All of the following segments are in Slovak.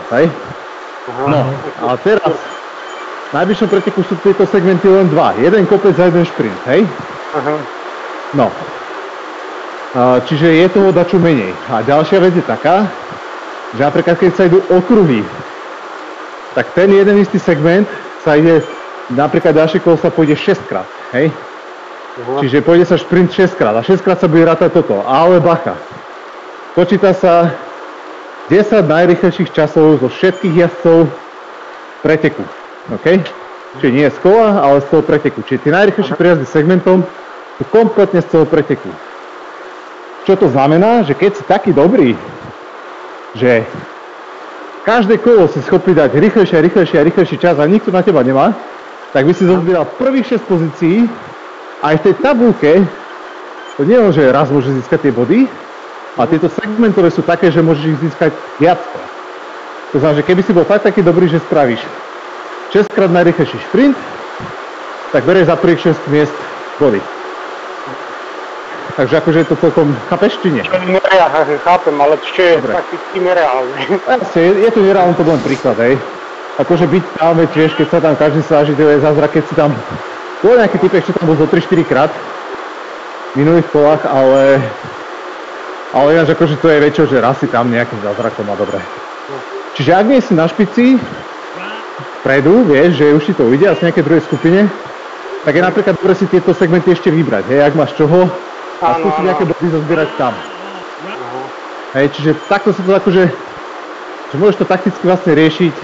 hej? No, a teraz v najbližšom preteku sú tieto segmenty len dva. Jeden kopec a jeden šprint, hej? No. Čiže je toho dačo menej. A ďalšia vec je taká, že napríklad keď sa idú okruhy, tak ten jeden istý segment sa ide, napríklad ďalšie kolo sa pôjde 6 krát, hej? Čiže pôjde sa šprint 6 krát a 6 krát sa bude rátať toto. Ale bacha, počíta sa 10 najrýchlejších časov zo všetkých jazdcov preteku, OK? Čiže nie z kola, ale z toho preteku. Čiže tie najrýchlejšie prejazdy segmentom sú kompletne z toho preteku. Čo to znamená? Že keď si taký dobrý, že každé kolo si schopný dať rýchlejší čas a nikto na teba nemá, tak by si zozbieral prvých 6 pozícií. Aj v tej tabulke, to nie je, že raz môžeš získať tie body, a tieto segmentové sú také, že môžeš ich získať viackrát. To znamená, že keby si bol fakt taký dobrý, že spravíš 6 krát najrýchlejší šprint, tak berieš za prvých 6 miest body. Takže akože je to celkom, chápeš, či nie? Chápem, ale čo je prakticky nereálne. Je to nereálne, to bol len príklad, hej. Akože byť tam, veď vieš, keď sa tam každý snaží, to je zázrak, keď si tam... Bol nejaký typek, čo tam bol zo 3-4 krát v minulých kolách, ale ináč akože to je väčšie, že raz si tam nejakým zázrakom a dobre. Čiže ak nie si na špici, vpredu, vieš, že už si to ujde asi nejakej druhej skupine, tak je napríklad dobre si tieto segmenty ešte vybrať, hej, ak máš čoho a skúsiť nejaké body zozbierať tam. Hej, čiže takto sa to akože, že môžeš to takticky vlastne riešiť,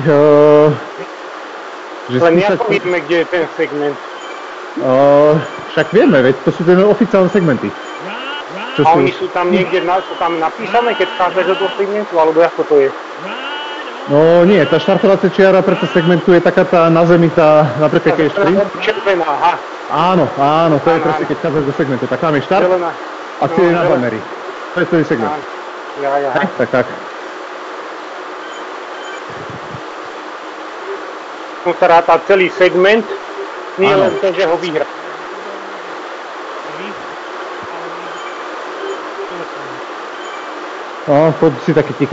že len nejako vidíme, kde je ten segment. Však vieme, veď to sú tie oficiálne segmenty. A oni sú tam niekde sú tam napísané, keď vchádzaš do toho segmentu, alebo ako to je? No nie, tá štartovacia čiara pre to segmentu je taká tá na zemi, tá napríklad keď je šprint. Červená, aha. Áno, to je presne keď vchádzaš do segmentu, tak tam je štart a ty je na banneri. To je celý segment. Ja. Tak. Tu sa ráta celý segment, nie len to, že ho vyhrá. No, poď si taký ticho.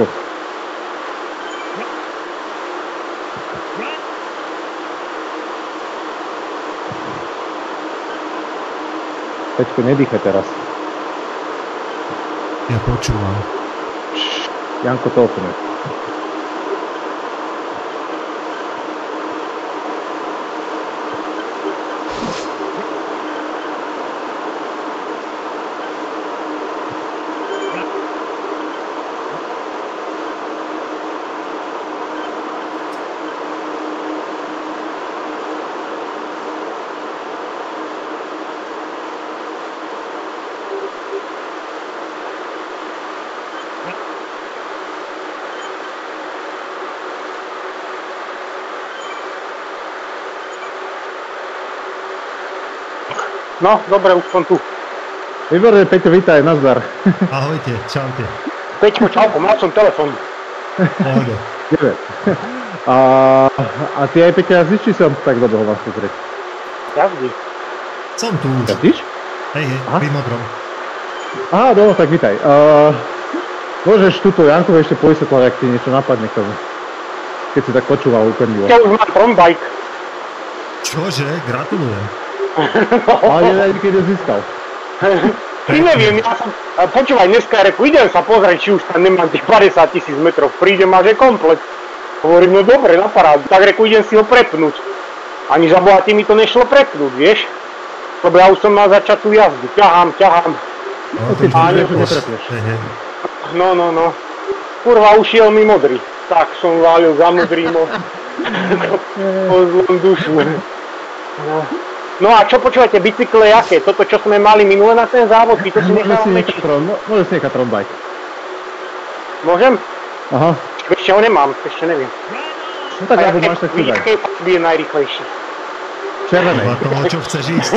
Peťko, nedýchaj teraz. Ja počúvam. Janko, telefonuje. No, dobre, už som tu. Výborné, Peťo, vítaj, nazdar. Ahojte, čaute. Peťko, čauko, mal som telefon. Pohode. A ty aj, Peťo, jazdíš, či som tak do toho vás pozrieť? Jazdí. Som tu už. Jazdíš? Hej, pri modrom. Aha, dobre, tak vítaj. Môžeš túto Jankovi ešte povysvetľať, ak ti niečo napadne k tomu. Keď si tak počúval úplne. Ja už mám Trombike. Čože? Gratulujem. Ale neviem, keď ho získal. Ty neviem, ja som... Počúvaj, dneska reku, idem sa pozrieť, či už tam nemám tých 50 000 metrov. Prídem a že komplet. Hovorím, no dobre, na parádu. Tak reku, idem si ho prepnúť. Ani za Boha, ti mi to nešlo prepnúť, vieš? Lebo ja už som mal začať tú jazdu. Ťahám. No. Kurva, ušiel mi modrý. Tak som válil za modrým po zlom dušu. No a čo počúvate, bicykle jaké? Toto, čo sme mali minule na ten závod, ty to si nechal mečiť. Môžeš si nechať Trombike. Môžem? Aha. Ešte ho nemám, ešte neviem. No tak ako máš, tak si daj. Jakej farby je najrýchlejší? Červenej. Podľa toho, čo chceš ísť.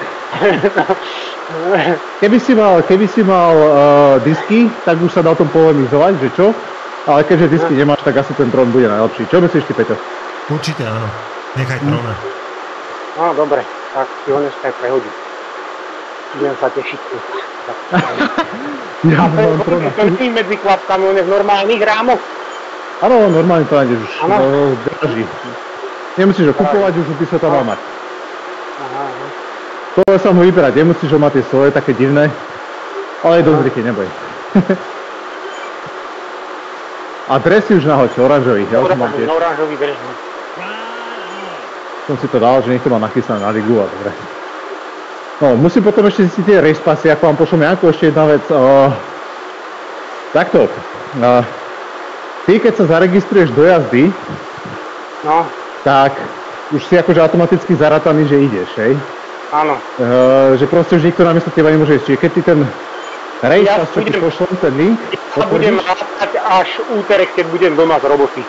Keby si mal disky, tak už sa dá o tom polemizovať, že čo? Ale keďže disky nemáš, tak asi ten Tron bude najlepší. Čo myslíš ty, Peťo? Určite áno. Nechaj Trona. No dobre, tak si ho dneska aj prehodím. Idem sa tešiť. Ja mám Trona. Medzi klapkami, on je v normálnych rámoch. Áno, normálne to nájdeš už v garáži. Nemusíš ho kupovať, už by sa tam mal mať. To sa mu vyberať, nemusíš ho mať tie svoje, také divné. Ale je dosť rýchly, neboj. A dres si už nahoď, oranžový. Ja už mám tiež. Oranžový dres. Som si to dal, že niekto má nachystané na ligu a dobre. No, musím potom ešte zistiť tie race passy, ako vám pošlom Janko, ešte jedna vec. Takto. Ty, keď sa zaregistruješ do jazdy, tak už si akože automaticky zarataný, že ideš, hej? Áno. Že proste už nikto namiesto teba nemôže ísť. Čiže keď ty ten race pass, čo ti pošlom, ten link, ja budem rátať až úterek, keď budem doma z roboty.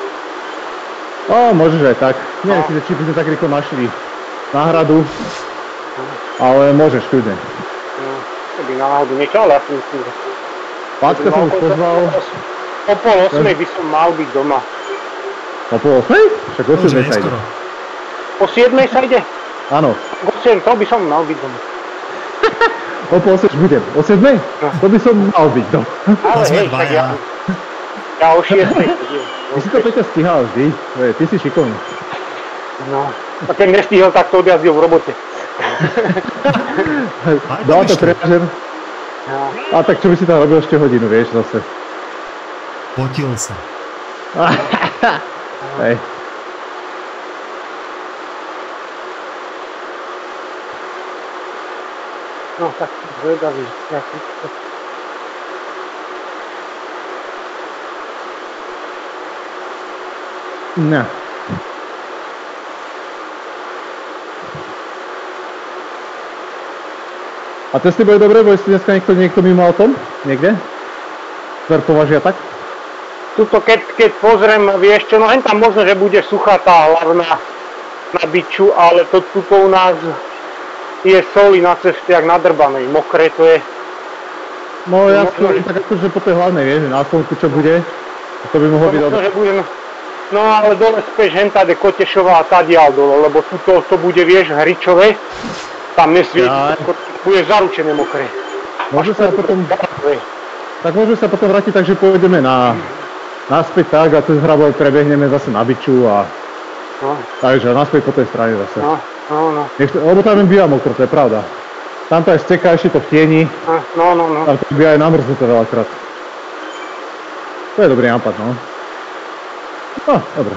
Môžeš aj tak. Neviem si, či by sme tak rýchlo našli náhradu, ale môžeš, kľudne. To by náhodu niečo, ale ja si myslím, že... Pácka som už pozval. O 7:30 by som mal byť doma. O 7:30? Však o 7:00 sa ide. O 7:00 sa ide? Áno. O 7:00 to by som mal byť doma. O 7:30 budem. O 7:00? To by som mal byť doma. Ale hej, tak ja o 6:00 idem. Ty si to Peťa stíhal vždy. Ty si šikovný. No. A keď nestihol, tak to odjazdil v robote. Dal to trenažer. A tak čo by si tam robil ešte hodinu, vieš, zase. Potil sa. Hej. No tak zvedavý. No. A testy boli dobré? Boli ste dneska niekto mimo o tom? Niekde? Sver považia tak? Tuto keď pozriem, vieš čo, no hen tam možno, že bude suchá tá hlavná na biču, ale to tuto u nás je soli na ceste jak nadrbanej, mokré to je. No ja skôr tak akože po tej hlavnej, vieš, na asfaltku čo bude, to by mohlo byť dobré. No ale dole späť hen tady Kotešová a tadiaľ dole, lebo tuto to bude, vieš, hričové, tam nesvieti, bude zaručené mokré. Môže sa potom... Tak môžeme sa potom vrátiť tak, že pôjdeme naspäť tak a cez Hrabové prebehneme zase na biču a... Takže naspäť po tej strane zase. No. Lebo tam býva mokro, to je pravda. Tam to aj steká, ešte to v tieni. No. Tam to býva aj namrznuté veľakrát. To je dobrý nápad, no. Dobre.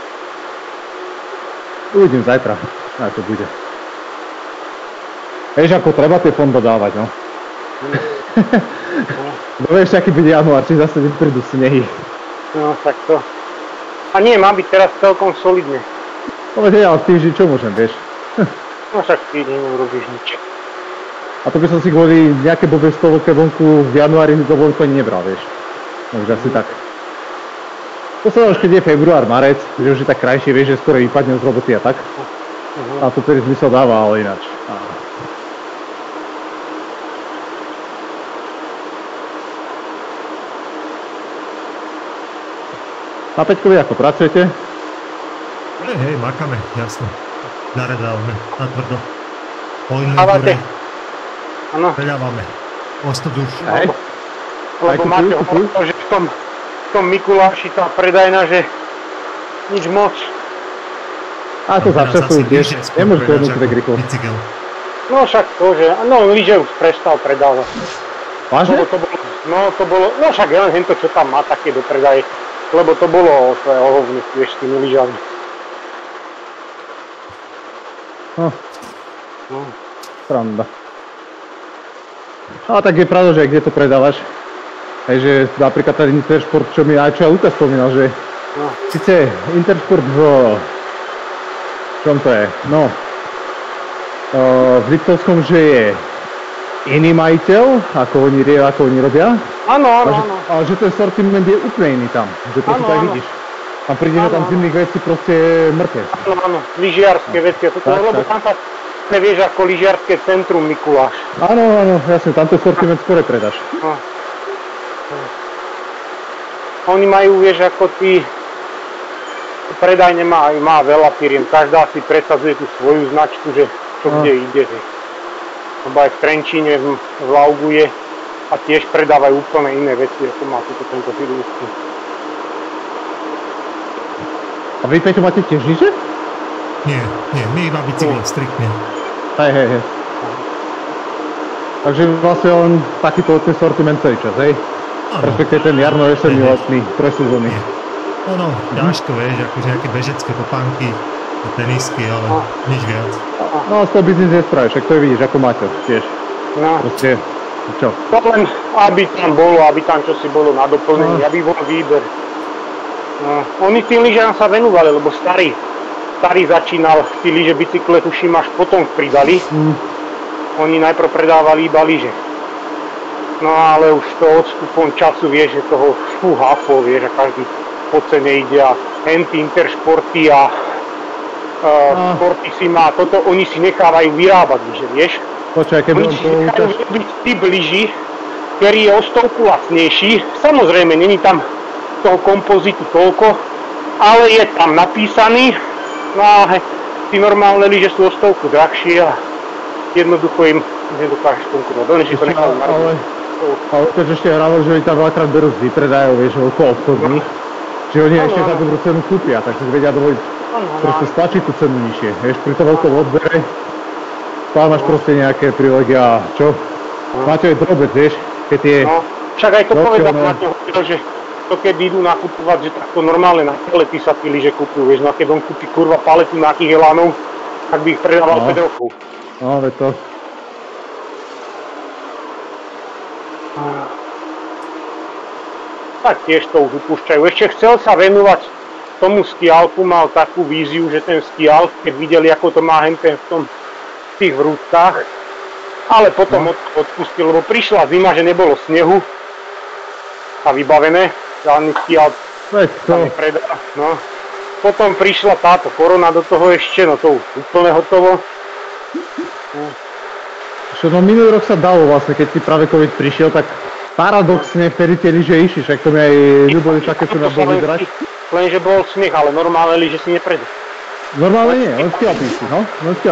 Uvidím zajtra, ako to bude. Vieš, ako treba tie fonda dávať, no. No vieš, aký bude január, či zase neprídu snehy. No, tak to. A nie, má byť teraz celkom solidne. No veď ja, ale v týždni čo môžem, vieš? No však v týždni neurobíš nič. A to by som si kvôli nejaké blbé stovke vonku v januári do vonku ani nebral, vieš. Takže asi tak. To sa dá už, keď je február, marec, že už je tak krajšie, vieš, že skoro vypadnem z roboty a tak. A to tedy zmysel dáva, ale ináč. Na Peťkovi, ako pracujete? Hej, makáme, jasno. Naredávame, natvrdo. Po inventúre. inventúre. Áno. Preľávame. Ostod už. Hej. Lebo máte hovoril, že v tom Mikuláši tá predajna, že nič moc. A to za času, vieš, nemôžeš dohodnúť tak rýchlo. No však to, že, no lyže už prestal predávať. Vážne? To bolo, no však len hento, čo tam má také do predaje. Lebo to bolo svoje ohovne, vieš, s tými lyžami. Sranda. A tak je pravda, že aj kde to predávaš. Hej, že napríklad ten Intersport, čo mi aj čo Lukas spomínal, že síce Intersport v čom to je? No, v Liptovskom, že je iný majiteľ, ako oni robia. Áno. Ale že ten sortiment je úplne iný tam, že to si tak vidíš. Tam príde, že tam zimných vecí proste mŕtve. Áno, lyžiarske veci, lebo tam sa nevieš ako lyžiarske centrum Mikuláš. Áno, jasne, tam ten sortiment skôr predáš. Oni majú, vieš, ako ty predajne má veľa firiem, každá si presadzuje tú svoju značku, že čo kde ide, že lebo aj v Trenčíne v Lauguje a tiež predávajú úplne iné veci, ako má tento Fidlický. A vy, Peťo, máte tiež lyže? Nie, my iba bicykel, striktne. Hej. Takže vlastne len takýto ten sortiment celý čas, hej? Respektive ten jarno-jesenný letný presezónny. Ono, ťažko, vieš, akože nejaké bežecké topánky, tenisky, ale nič viac. No, z toho biznis nespravíš, však to je vidíš, ako Maťo, tiež. No. Proste, čo? To len, aby tam čosi bolo na doplnenie, aby bol výber. No. Oni tým lyžám sa venovali, lebo starý začínal, tí lyže bicykle tuším až potom pridali. Oni najprv predávali iba lyže. No ale už to odstupom času vieš, že toho hafo, vieš, a každý po cene ide a henty interšporty a sporty si má, toto oni si nechávajú vyrábať lyže, vieš. Počkaj, keby oni si nechávajú vyrobiť typ lyží, ktorý je o stovku lacnejší. Samozrejme, není tam toho kompozitu toľko, ale je tam napísaný. No a tí normálne lyže sú o stovku drahšie a jednoducho im nedokážeš konkurovať. Oni si to nechajú narobiť. Ale keď ešte hrálo, že oni tam veľakrát berú z vypredajú, vieš, veľko obchodných. Čiže oni ešte za dobrú cenu kúpia, tak si vedia dovoliť proste stlačiť tú cenu nižšie. Vieš, pri tom veľkom odbere tam máš proste nejaké privilegia, čo? Máte aj drobec, vieš, keď je... No, však aj to povedal Maťo, že to keď idú nakupovať, že takto normálne na palety sa tí lyže kúpujú, vieš, no a keď on kúpi kurva paletu nejakých elánov, tak by ich predával 5 rokov. No, veď to... Tak tiež to už upúšťajú. Ešte chcel sa venovať tomu skialpu, mal takú víziu, že ten skialp, keď videli, ako to má henten v tých vrútkach, ale potom odpustil, lebo prišla zima, že nebolo snehu a vybavené, žiadny skialp sa nepredá. No. Potom prišla táto korona do toho ešte, no to už úplne hotovo. No minulý rok sa dalo vlastne, keď si práve COVID prišiel, tak paradoxne vtedy tie lyže išli, však to mi aj ľubili také, čo na bol vybrať. Lenže bol sneh, ale normálne lyže si nepredá. Normálne nie, len skialpy si, no.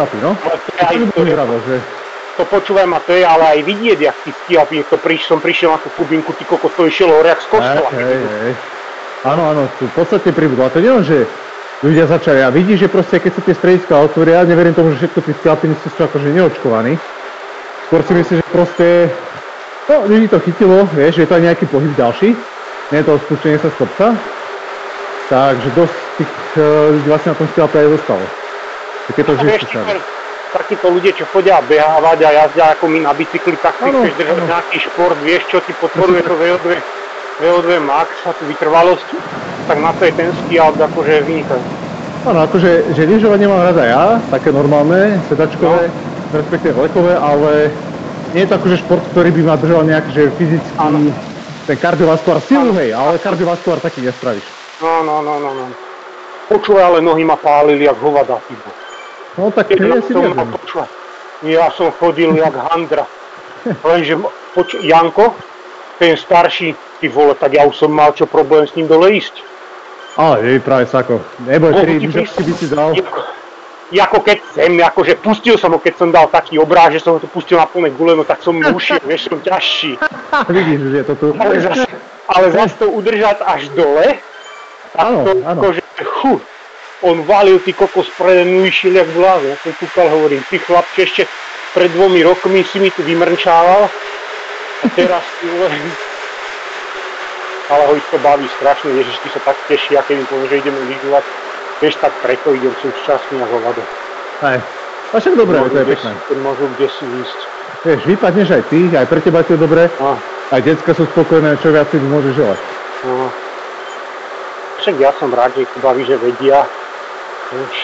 To počúvaj ma, to je ale aj vidieť, jak tí skialpy, som prišiel na tú Kubinku, ty kokos, to išiel hore jak z kostola. Áno, v podstate pribudlo. A to nie len, že ľudia začali, a vidíš, že proste, keď sa tie strediska otvoria, neverím tomu, že všetko tí skialpy sú akože neočkovaní. Skôr si myslím, že proste, no, ľudí to chytilo, vieš, je to aj nejaký pohyb ďalší, nie je to spúštenie sa z kopca, takže dosť tých ľudí vlastne na tom skialpe aj zostalo. Takéto vždy skúšali. Takíto ľudia, čo chodia behávať a jazdia ako my na bicykli, tak si chceš držať nejaký šport, vieš, čo ti podporuje to VO2 max a tú vytrvalosť, tak na to je ten skialp akože vynikajúci. Áno, akože, že lyžovanie mám rada ja, také normálne, sedačkové, respektíve vlekové, ale nie je to akože šport, ktorý by ma držal nejak, že fyzicky, ten kardiovaskulár silu, hej, ale kardiovaskulár taký nespravíš. No. Počúvaj, ale nohy ma pálili jak hovada, tybo. No tak nie si neviem. Ja som chodil jak handra. Lenže Janko, ten starší, ty vole, tak ja už som mal čo problém s ním dole ísť. Ale práve Sako, neboj, 3 lyžovky by si dal. Ako keď akože pustil som ho, keď som dal taký obráž, že som ho to pustil na plné gule, no tak som mu ušiel, vieš, som ťažší. Vidíš, že je to tu. Ale zase to udržať až dole, tak to akože, on valil, ty kokos, prede mnou išiel jak vláze. Ja som kúkal, hovorím, ty chlapče, ešte pred 2 rokmi si mi tu vymrnčával a teraz ty hovorím. Ale ho ich to baví strašne, Ježiš, ty sa tak teší, a keď im poviem, že ideme lyžovať. Vieš, tak preto idem, som šťastný a hovado. Hej, a však dobré, to je pekné. Môžu kde si ísť. Vieš, vypadneš aj ty, aj pre teba to je dobré, aj decka sú spokojné, čo viac si môžeš želať. No. Však ja som rád, že ich to baví, že vedia. Vieš.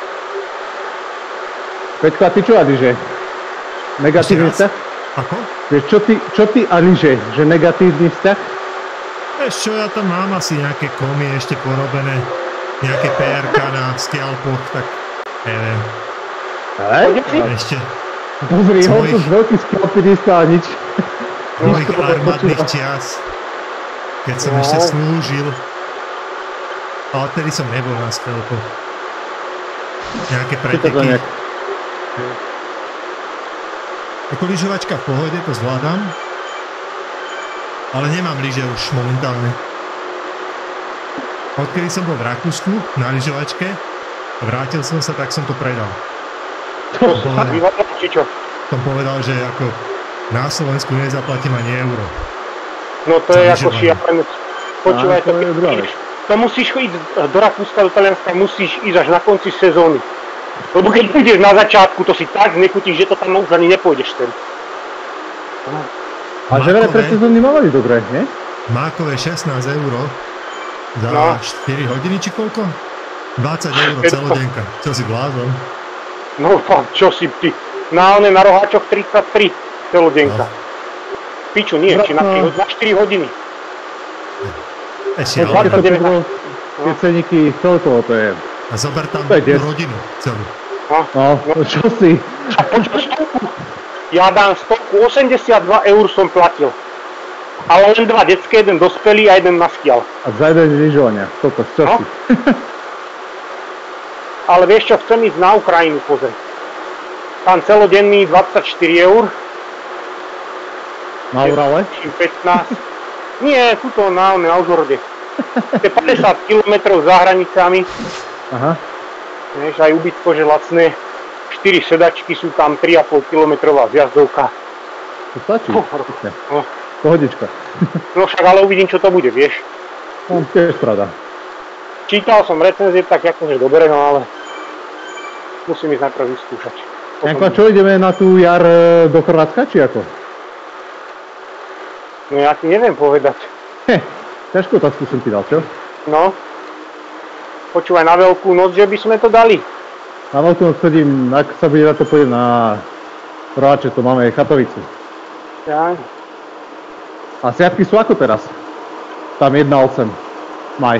Peťko, a ty čo a lyže? Negatívny vzťah? Ako? Vieš, čo ty a lyže? Že negatívny vzťah? Vieš čo, ja tam mám asi nejaké komy ešte porobené. Nejaké PR-ka na skialpoch, tak neviem. Hej? Ešte. Pozri, on tu z veľký skialpinista a nič. Mojich armádnych čias, keď som ešte slúžil. Ale tedy som nebol na skialpoch. Nejaké preteky. Ako lyžovačka v pohode, to zvládam. Ale nemám lyže už momentálne. odkedy som bol v Rakúsku na lyžovačke, vrátil som sa, tak som to predal. To sa vyvádal, či čo? Som povedal, že ako na Slovensku nezaplatím ani euro. No to je ako šialenec. Počúvaj, to musíš ísť do Rakúska, do Talianska, musíš ísť až na konci sezóny. Lebo keď ideš na začiatku, to si tak znekutíš, že to tam už ani nepôjdeš ten. A že veľa pre sezóny mali dobre, nie? Mákové 16 € za 4 hodiny, či koľko? 20 € celodenka. Čo si blázon? No fakt, čo si ty? Na roháčoch 33 celodenka. Piču, nie, či na 4 hodiny. Ešte, ale tie ceníky celkovo to je. A zober tam rodinu celú. No, čo si? A počkaj, ja dám stovku, 82 € som platil. Ale len 2 detské, jeden dospelý a jeden na skial. A za jeden lyžovania, čo si? Ale vieš čo, chcem ísť na Ukrajinu pozrieť. Tam celodenný 24 €. Na Urale? 15. Nie, tuto na Užhorode. To je 50 km za hranicami. Aha. Vieš, aj ubytko, že lacné. 4 sedačky sú tam, 3,5 kilometrová zjazdovka. To stačí. Pohodička. No však ale uvidím, čo to bude, vieš. No, tiež pravda. Čítal som recenzie, tak akože dobre, no ale musím ísť najprv vyskúšať. Janko, čo ideme na tú jar do Chorvátska, či ako? No ja ti neviem povedať. Ťažkú otázku som ti dal, čo? No. Počúvaj, na Veľkú noc, že by sme to dali. Na Veľkú noc chodím, ak sa bude na to pôjdem na Roáče, to máme Chatovicu. Ja. A sviatky sú ako teraz? Tam 1,8 maj.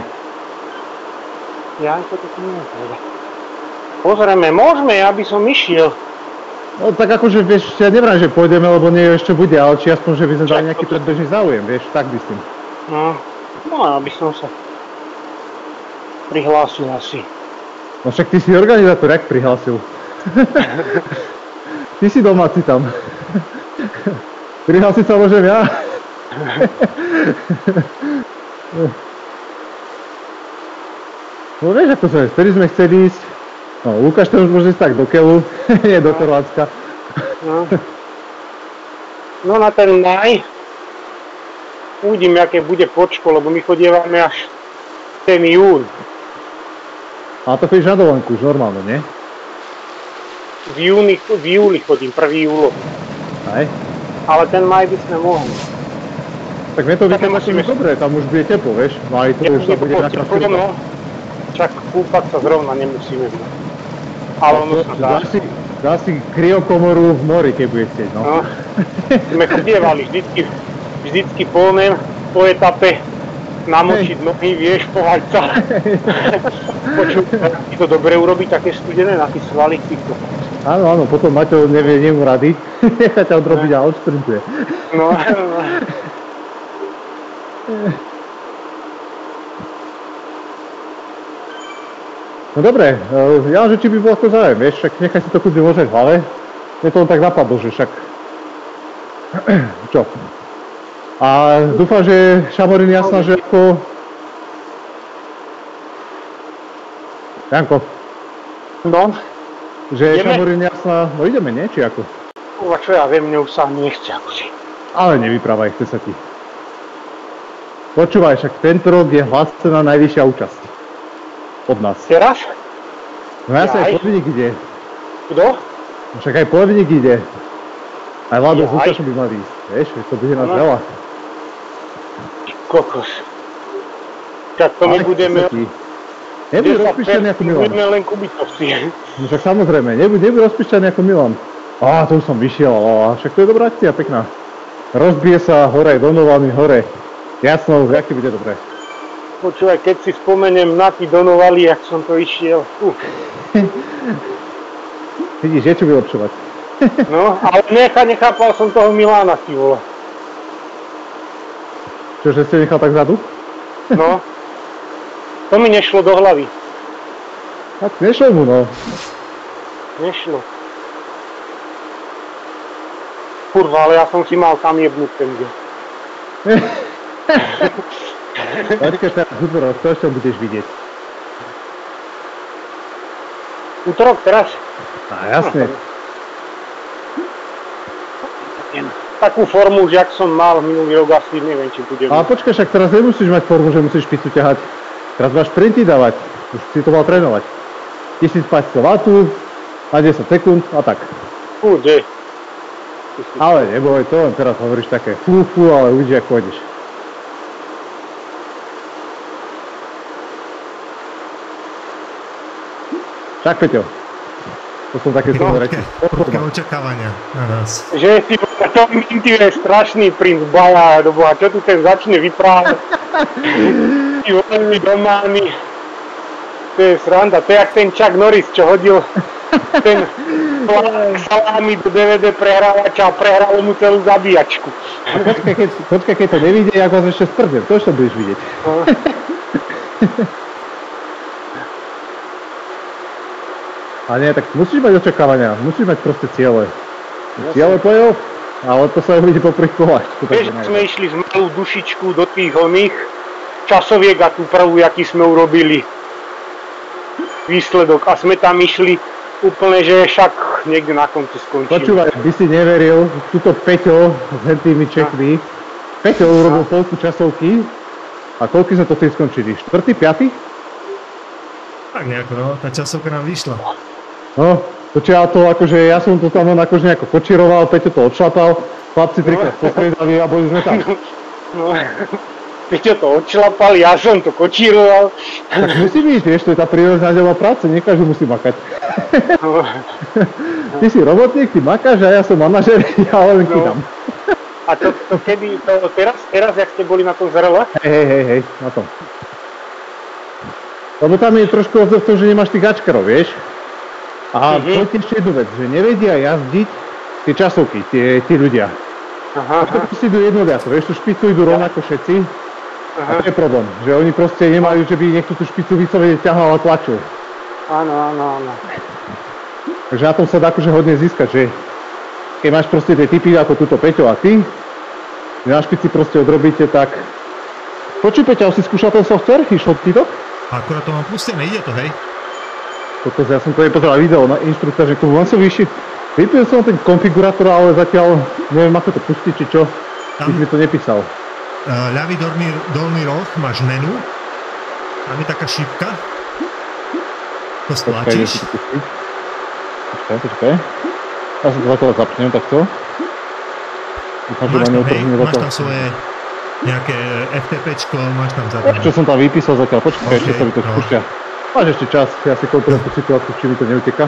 Ja to neviem povedať. Pozrieme, môžeme, ja by som išiel. No tak akože, vieš, ja nevrám, že pôjdeme, lebo nie ešte bude, ale či aspoň, že by sme dali nejaký predbežný záujem, vieš, tak myslím. No, ja by som sa prihlásil asi. No však ty si organizátor, jak prihlásil? Ty si domáci tam. Prihlásiť sa môžem ja? No vieš, ako sme, vtedy sme chceli ísť. No, Lukáš to už môže ísť tak do Keľu, nie do Chorvátska. No na ten maj uvidím, aké bude počko, lebo my chodievame až ten jún. A to chodíš na dovolenku už normálne, nie? V júli chodím, 1. júlo. Aj? Ale ten maj by sme mohli. Tak mne to vytýka dobre, tam už bude teplo, vieš? No aj to už sa bude načas kúpať. Čak kúpať sa zrovna nemusíme. Ale ono sa dá. Dá si kryokomoru v mori, keď bude chcieť, no. Sme chodievali vždycky po etape namočiť nohy, vieš, pohať sa. Počúvaj, ti to dobre urobiť, také studené na tie svaly, týchto. Áno, potom Maťo nevie nemu rady, nechá ťa odrobiť a odšprintuje. No. No dobre, ja že či by bol ako záujem, vieš, však nechaj si to kľudne možno v hlave. Mne to tak napadlo, že však... Čo? A dúfam, že Šamorín jasná, že ako... Janko. No? Že Šamorín jasná, no ideme, nie? Či ako? A čo ja viem, mne už sa nechce akože. Ale nevyprávaj, chce sa ti. Počúvaj, však tento rok je hlásená najvyššia účasť. Od nás. Teraz? No ja sa aj Polevík ide. Kto? No však aj Polevík ide. Aj Vlado s Lukášom by mali ísť. Vieš, to bude nás veľa. Kokos. Tak to my budeme... Nebuď rozpíšťaný ako Milan. Budeme len kubitovci. No však samozrejme, nebuď rozpíšťaný ako Milan. To už som vyšiel, však to je dobrá akcia, pekná. Rozbije sa hore, Donovany hore. Jasno, aký bude dobré. Počúvaj, keď si spomeniem na tí Donovali, jak som to išiel. Vidíš, je čo vylepšovať. No, ale nechápal som toho Milána, ty vole. Čože si nechal tak vzadu? No. To mi nešlo do hlavy. Tak nešlo mu, no. Nešlo. Kurva, ale ja som si mal tam jebnúť ten deň. Počkaj teraz útorok, to ešte budeš vidieť. Útorok teraz? Jasne. Takú formu, jak som mal minulý rok, asi neviem, či budem. Ale počkaj, však teraz nemusíš mať formu, že musíš špicu ťahať. Teraz máš sprinty dávať. Už si to mal trénovať. 1050 W na 10 sekúnd a tak. Kurde. Ale neboj, to len teraz hovoríš také fú, ale uvidíš, ako pôjdeš. Však, Peťo. To sú také reči. Prudké očakávania na nás. Že si to Minty je strašný princ Baja, doboha, čo tu ten začne vyprávať. Tí veľmi domány. To je sranda, to je jak ten Chuck Norris, čo hodil ten salámy do DVD prehrávača a prehralo mu celú zabíjačku. Počkaj, keď to nevidie, ako vás ešte sprdem, to ešte budeš vidieť. Ale nie, tak musíš mať očakávania, musíš mať proste ciele. Ciele play-off, ale to sa uvidí po prvých kolách. Vieš, sme išli z malú dušičku do tých oných časoviek a tú prvú, aký sme urobili výsledok. A sme tam išli úplne, že však niekde na konci skončili. Počúvaj, by si neveril, tuto Peťo s tými Čechmi. Peťo urobil polku časovky a koľky sme to tým skončili? 4., 5.? Tak nejako, no, tá časovka nám vyšla. No, ja som to tam akože nejako kočíroval, Peťo to odšlapal, chlapci trikrát postriedali a boli sme tam. No, Peťo to odšlapal, ja som to kočíroval. Tak musí byť, vieš, to je tá prírodná deľba práce, nie každý musí makať. No. Ty si robotník, ty makáš a ja som manažer, ja len kýdam. A to kedy, teraz, jak ste boli na tom zrele? Hej, na tom. Lebo tam je trošku rozdiel v tom, že nemáš tých gačkarov, vieš? A poďte ešte jednu vec, že nevedia jazdiť tie časovky, tí ľudia. Preto si idú jedno viac, vieš, tú špicu idú rovnako všetci. A to je problém, že oni proste nemajú, že by niekto tú špicu vyslovene ťahal a tlačil. Áno. Takže na tom sa dá akože hodne získať, že keď máš proste tie typy ako túto Peťo a ty, na špici proste odrobíte, tak... Počuj Peťa, si skúšal ten software? Išlo ti to? Akurát to mám pustené, ide to, hej? Toto ja som to nepozeral video na inštruktáž, že to len som vypil som ten konfigurátor, ale zatiaľ neviem ako to pustiť, či čo, ty mi to nepísal. Ľavý dolný roh, máš menu, tam je taká šípka, to stlačíš. Počkaj. Ja sa to zatiaľ zapnem takto. Máš tam svoje nejaké FTPčko, máš tam zadané. Čo som tam vypísal zatiaľ, počkaj, ešte sa mi to spúšťa. Máš ešte čas, ja si kontrolujem tú situáciu, či mi to neuteká.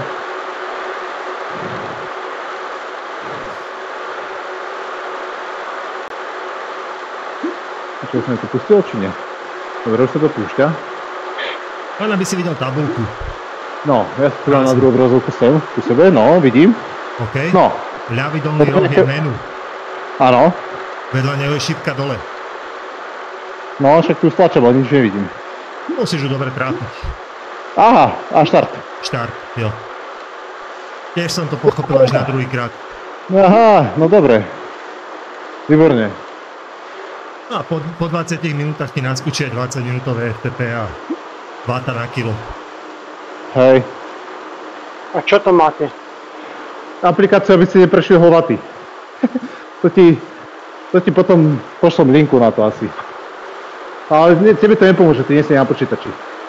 Čo som to pustil, či nie? Dobre, už sa to púšťa. Len aby si videl tabuľku. No, ja si to dám na druhú obrazovku sem, ku sebe, no, vidím. OK. No. Ľavý dolný roh je menu. Áno. Vedľa neho je šípka dole. No, však tu stlačam, ale nič nevidím. Musíš ju dobre trápiť. Aha, a štart. Štart, jo. Tiež som to pochopil až na druhýkrát. Aha, no dobre. Výborne. No a po 20 minútach ti naskúčia 20 minútové FTP a váta na kilo. Hej. A čo to máte? Aplikácia, aby si neprešiel hovaty. To ti potom pošlom linku na to asi. Ale tebe to nepomôže, ty nie si na počítači.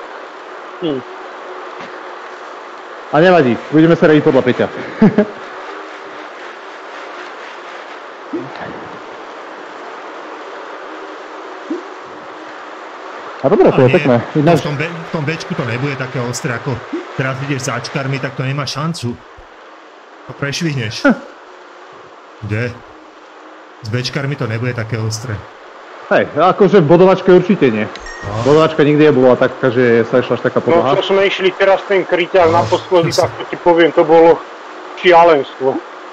A nevadí, budeme sa radiť podľa Peťa. A dobre, to je pekné. V tom Bčku to nebude také ostré, ako teraz ideš s Ačkarmi, tak to nemá šancu. To prešvihneš. Kde? S Bčkarmi to nebude také ostré. Hej, akože v bodovačke určite nie. Bodovačka nikdy nebola taká, že sa išla až taká podlaha. No, čo sme išli teraz ten kryťák naposledy, tak to ti poviem, to bolo šialenstvo.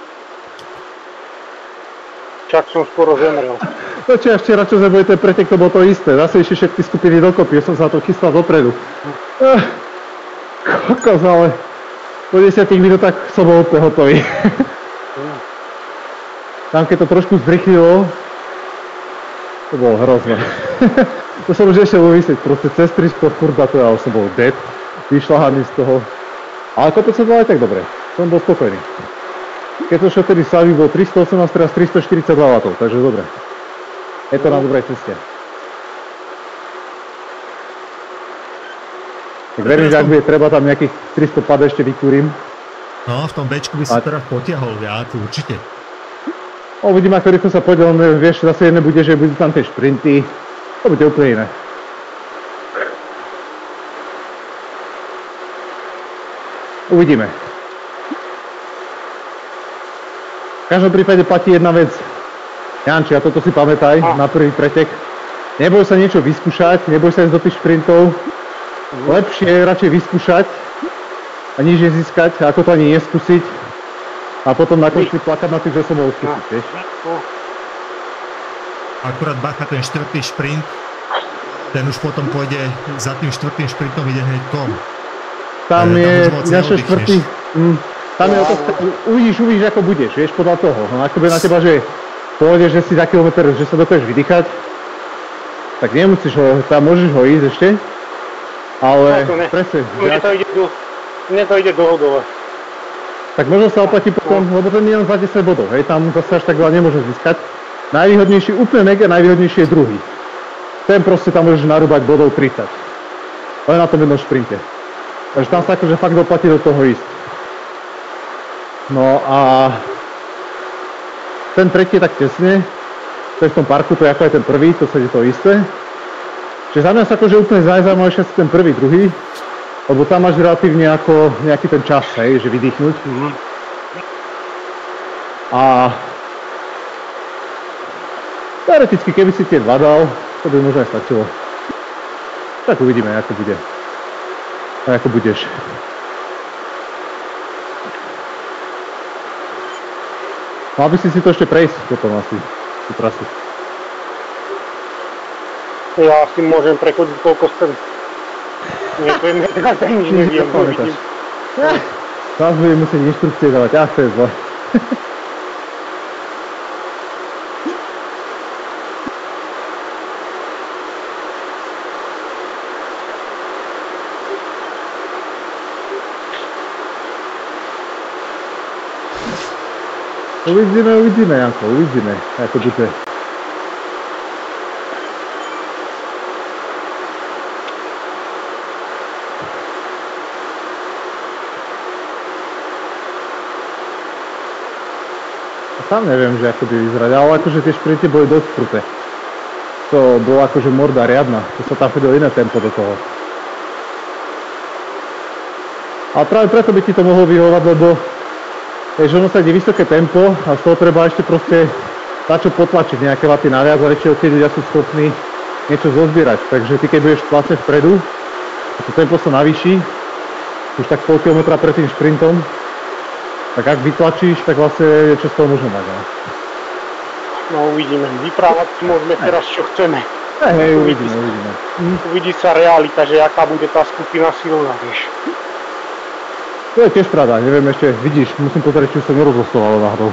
Čak som skoro zemrel. No či až včera, čo sme boli ten pretek, to bolo to isté. Zase išli všetky skupiny dokopy, ja som sa to chystal dopredu. Kokos, ale po 10 minútach som bol úplne hotový. Tam keď to trošku zrychlilo, to bolo hrozné. To som už ešte vysieť, proste cez 300 kurda, to ja už som bol dead, vyšľahaný z toho. Ale kopec som bol aj tak dobre, som bol spokojný. Keď som šiel tedy Savik bol 318, teraz 342 W, takže dobre. Je to na dobrej ceste. Tak verím, že ak bude treba tam nejakých 300 pad ešte vykúrim. No, v tom Bčku by si teraz potiahol viac, určite. Uvidím, ako rýchlo sa pôjde, len vieš, zase jedné bude, že budú tam tie šprinty. To bude úplne iné. Uvidíme. V každom prípade platí jedna vec. Janči, a toto si pamätaj na prvý pretek. Neboj sa niečo vyskúšať, neboj sa ísť do tých šprintov. Lepšie je radšej vyskúšať a nič nezískať, ako to ani neskúsiť. A potom na konci plakať na tým, že som mohol skúsiť, vieš. Akurát bacha ten štvrtý šprint, ten už potom pôjde, za tým štvrtým šprintom ide hneď kom. Tam je ďalšie štvrtý, tam je uvidíš ako budeš, vieš, podľa toho. No ako bude na teba, že pôjdeš, že si za kilometr, že sa dokážeš vydýchať, tak nemusíš ho, tam môžeš ho ísť ešte. Ale presne. Mne to ide dlhodobé. Tak možno sa oplatí potom, lebo ten je len za 10 bodov, hej, tam zase až tak veľa nemôžeš získať. Najvýhodnejší, úplne mega najvýhodnejší je druhý. Ten proste tam môžeš narúbať bodov 30. Len na tom jednom šprinte. Takže tam sa akože fakt oplatí do toho ísť. No a ten tretí je tak tesne, to je v tom parku, to je ako aj ten prvý, to sa ide to isté. Čiže za mňa sa akože úplne najzaujímavejšie asi ten prvý, druhý, lebo tam máš relatívne ako nejaký ten čas, hej, že vydýchnuť. A teoreticky, keby si tie dva dal, to by možno aj stačilo. Tak uvidíme, ako bude. A ako budeš. Mal by si to ešte prejsť potom asi, tú trasu. Ja si môžem prechodiť koľko chcem. Nie, to je nič neviem, uvidím. Teraz budem musieť inštrukcie dávať, to je zle. Uvidíme, Janko, uvidíme, ako bude. Tam neviem, že ako by vyzerať, ale akože tie šprinty boli dosť kruté. To bolo akože morda riadna, to sa tam chodilo iné tempo do toho. A práve preto by ti to mohlo vyhovať, lebo že ono sa ide vysoké tempo a z toho treba ešte proste začo potlačiť nejaké vaty naviac, ale väčšinou tí ľudia sú schopní niečo zozbierať. Takže ty keď budeš vlastne vpredu, a to tempo sa navýši, už tak pol kilometra pred tým šprintom, tak ak vytlačíš, tak vlastne čo z toho môžeme mať. No uvidíme, vyprávať môžeme teraz čo chceme. Hej, uvidíme. Uvidí sa realita, že aká bude tá skupina silná, vieš. To je tiež pravda, neviem ešte, vidíš, musím pozrieť, či už sa nerozostovalo náhodou.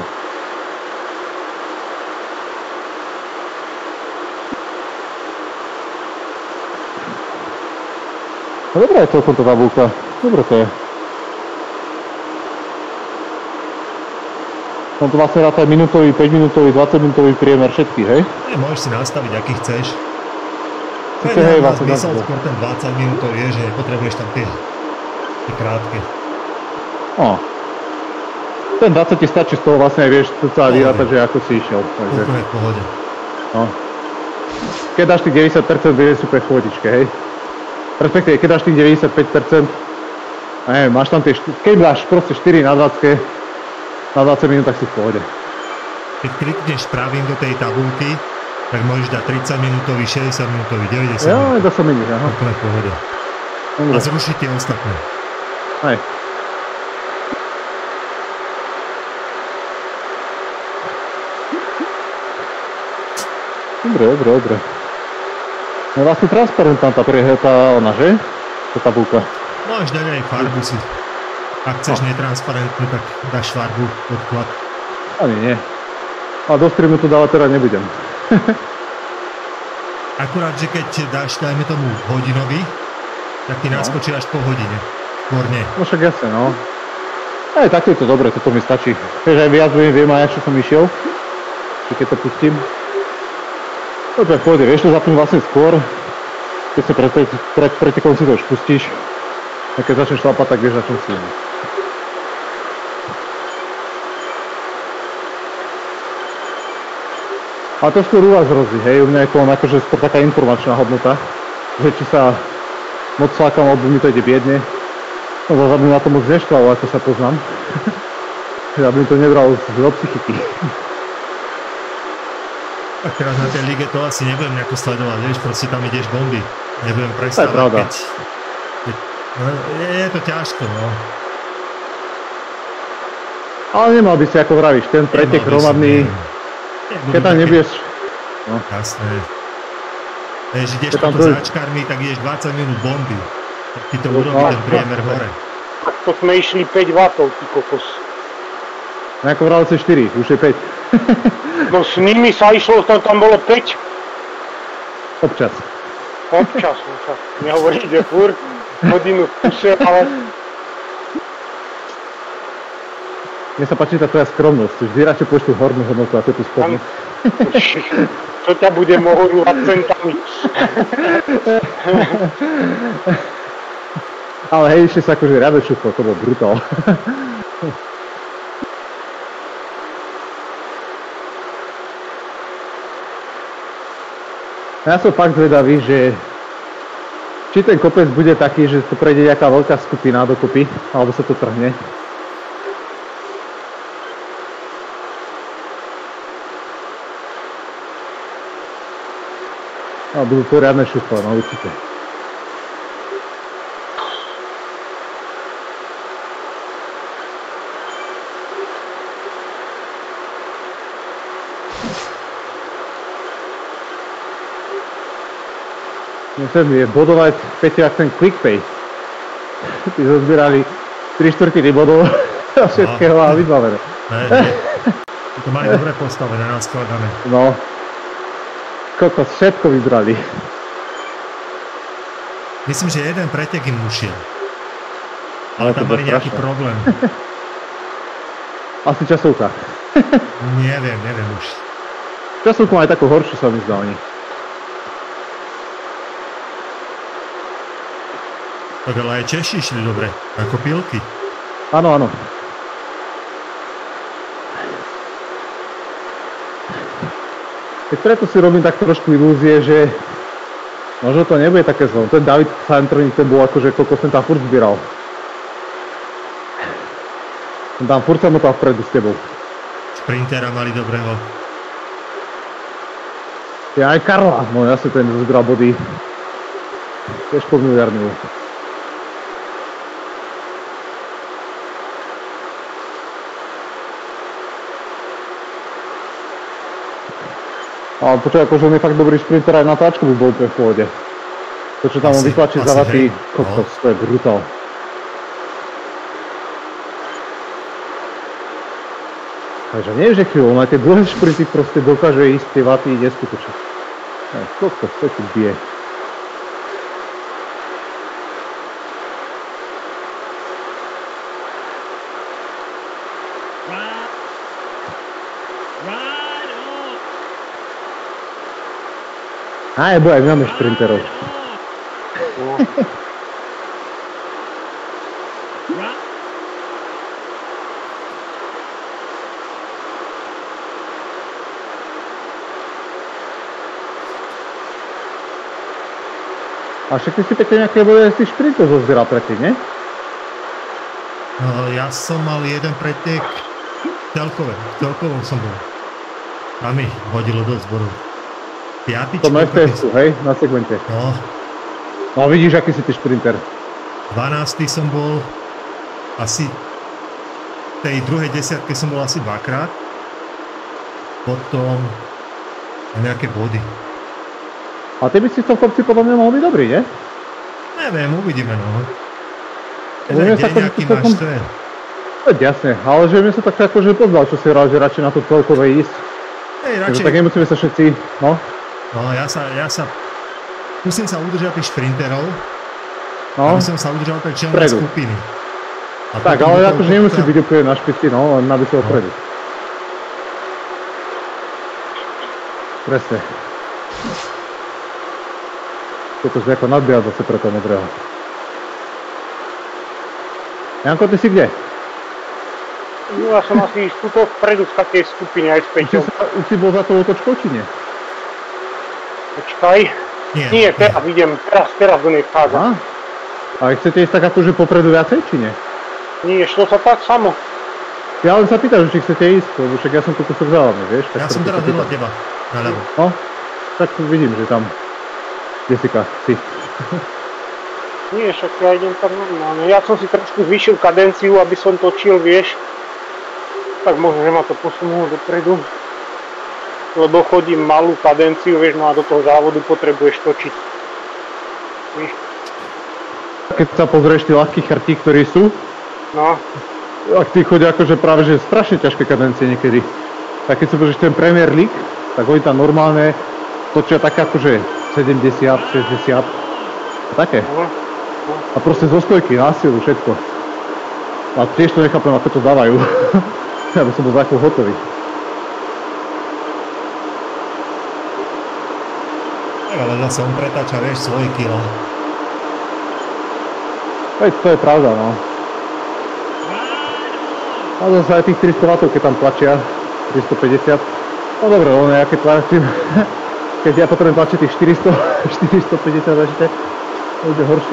No dobrá je celkom tá tabulka, dobre to je. Som to vlastne rád aj minútový, 5 minútový, 20 minútový priemer všetkých, hej? Môžeš si nastaviť, aký chceš. Hej, vlastne zmysel skôr ten 20 minútový je, že nepotrebuješ tam tie krátke. No. Ten 20 ti stačí, z toho vlastne aj vieš celá vyrátať, že ako si išiel. Takže... Úplne v pohode. No. Keď dáš tých 90%, bude super chodičke, hej? Respektíve, keď dáš tých 95%, a neviem, máš tam tie, keď dáš proste 4 na 20, na 20 minút, tak si v pohode. Keď klikneš pravým do tej tabulky, tak môžeš dať 30 minútový, 60 minútový, 90 minútový. Jo, to sa mení, aha. Úplne v pohode. A zrušiť tie ostatné. Hej. Dobre. Je vlastne transparentná tá ona, že? Tá tabulka. Môžeš dať aj farbu si. Ak chceš netransparentnú, tak dáš farbu, podklad. Ani nie. A do streamu to dávať teda nebudem. Akurát, že keď dáš, dajme tomu, hodinový, tak ti naskočí až po hodine. Skôr nie. No však jasne, no. Aj takto je to dobre, toto mi stačí. Keď aj viac viem aj, čo som išiel. Či keď to pustím. No to je v pohode, vieš to zapnúť vlastne skôr. Keď sa pred pretekom si to už pustíš. A keď začneš šlapať, tak vieš, na čom si. A to skôr u vás hrozí, hej, u mňa je to len akože skôr taká informačná hodnota, že či sa moc slákam, alebo mi to ide biedne. No zase by na to moc neštvalo, ako sa poznám. Aby mi to nebral do psychiky. A teraz na tej lige to asi nebudem nejako sledovať, vieš, proste tam ideš bomby. Nebudem prestávať, keď... No, je to ťažko, no. Ale nemal by si, ako vravíš, ten pretek hromadný... Keď tam nebudeš... No. Jasné. Vieš, ideš potom s háčkármi, tak ideš 20 minút bomby. Tak ti to urobí ten priemer hore. Tak to sme išli 5 W, ty kokos. No ako vral 4, už je 5. No s nimi sa išlo, tam bolo 5. Občas. Občas. Nehovorí, že furt hodinu v kuse, ale... Mne sa páči tá tvoja skromnosť, vždy radšej povieš tú hornú hodnotu a tú spodnú. Čo ťa bude mohorúvať centami? Ale hej, ešte sa akože riadne šuplo, to bol brutál. Ja som fakt zvedavý, že či ten kopec bude taký, že to prejde nejaká veľká skupina dokopy, alebo sa to trhne. A budú poriadne šufle, no určite. Musím je bodovať Peťo jak ten QuickPay. Tí zozbierali 3/4 bodov a všetkého a vybavené. To mali dobre postavené, naskladané. No. Kokos, všetko vybrali. Myslím, že jeden pretek im ušiel. Ale tam mali nejaký problém. Asi časovka. Neviem už. Časovku mali takú horšiu, sa mi zdá oni. Tak ale aj Češi išli dobre, ako pilky. Áno. Keď preto si robím tak trošku ilúzie, že možno to nebude také zlo. Ten David Santrnik, ten bol akože koľko som tam furt zbieral. Ten tam furt sa motal vpredu s tebou. Sprintera mali dobrého. Ja aj Karla, no jasne ten zbieral body. Tiež podmiliardný. Ale počuť, akože on je fakt dobrý šprinter, aj na táčku by bol úplne v pohode. To, čo tam on vytlačí za vaty, kokos, to je brutál. Takže nie, že chvíľu, on aj tie dlhé šprinty proste dokáže ísť tie vaty neskutočne. Kokos, to tu bije. Aj, bo aj máme šprinterov. A však ty si pekne nejaké bode z tých šprintov zozbieral predtým, nie? Ja som mal jeden pretek celkovom som bol. A mi hodilo do zboru. To máš testu, hej, na segmente. No. No vidíš, aký si ty šprinter. 12. som bol asi v tej druhej desiatke som bol asi dvakrát. Potom nejaké body. A ty by si v tom kopci podľa mňa mohol byť dobrý, nie? Neviem, uvidíme, no. Jeden deň, aký máš trén. Jasne, ale že mi sa tak akože pozdal, čo si hral, že radšej na to celkové ísť. Radšej... Tak nemusíme sa všetci, no. No, ja sa Musím sa udržať tých šprinterov, aby som sa udržal tej čelnej skupiny. Tak, ale akože nemusí byť úplne na špici, no, len aby sa opredu. Presne. Je to ako nadbiehať zase pre toho modrého. Janko, ty si kde? No, ja som asi vstúpil vpredu v takej skupine aj s Peťom. Už si bol za tou otočkou, či nie? Počkaj. Nie, teraz idem, teraz do nej vchádzam. A chcete ísť tak akože popredu viacej, či nie? Nie, šlo sa tak samo. Ja len sa pýtam, či chcete ísť, lebo však ja som tu kúsok za vami, vieš? Ja som teraz vedľa teba, naľavo. No, tak vidím, že tam Jessica, si. Nie, však ja idem tak normálne. Ja som si trošku zvýšil kadenciu, aby som točil, vieš. Tak možno, že ma to posunulo dopredu. Lebo chodím malú kadenciu, vieš, no a do toho závodu potrebuješ točiť. Víš? Keď sa pozrieš tí ľahkí chrtí, ktorí sú, no. ak tí chodia akože práve, že strašne ťažké kadencie niekedy. Tak keď sa pozrieš ten Premier League, tak oni tam normálne točia také akože 70, 60, také. A proste zo stojky, na silu, všetko. A tiež to nechápem, ako to dávajú. Aby som bol za chvíľu hotový. Tak ale zase on pretáča, vieš, svoje kilo. Veď to je pravda, no. A zase aj tých 300 W, keď tam tlačia, 350. No dobre, ono ja keď tlačím, keď ja potrebujem tlačiť tých 450 ešte, to bude horšie.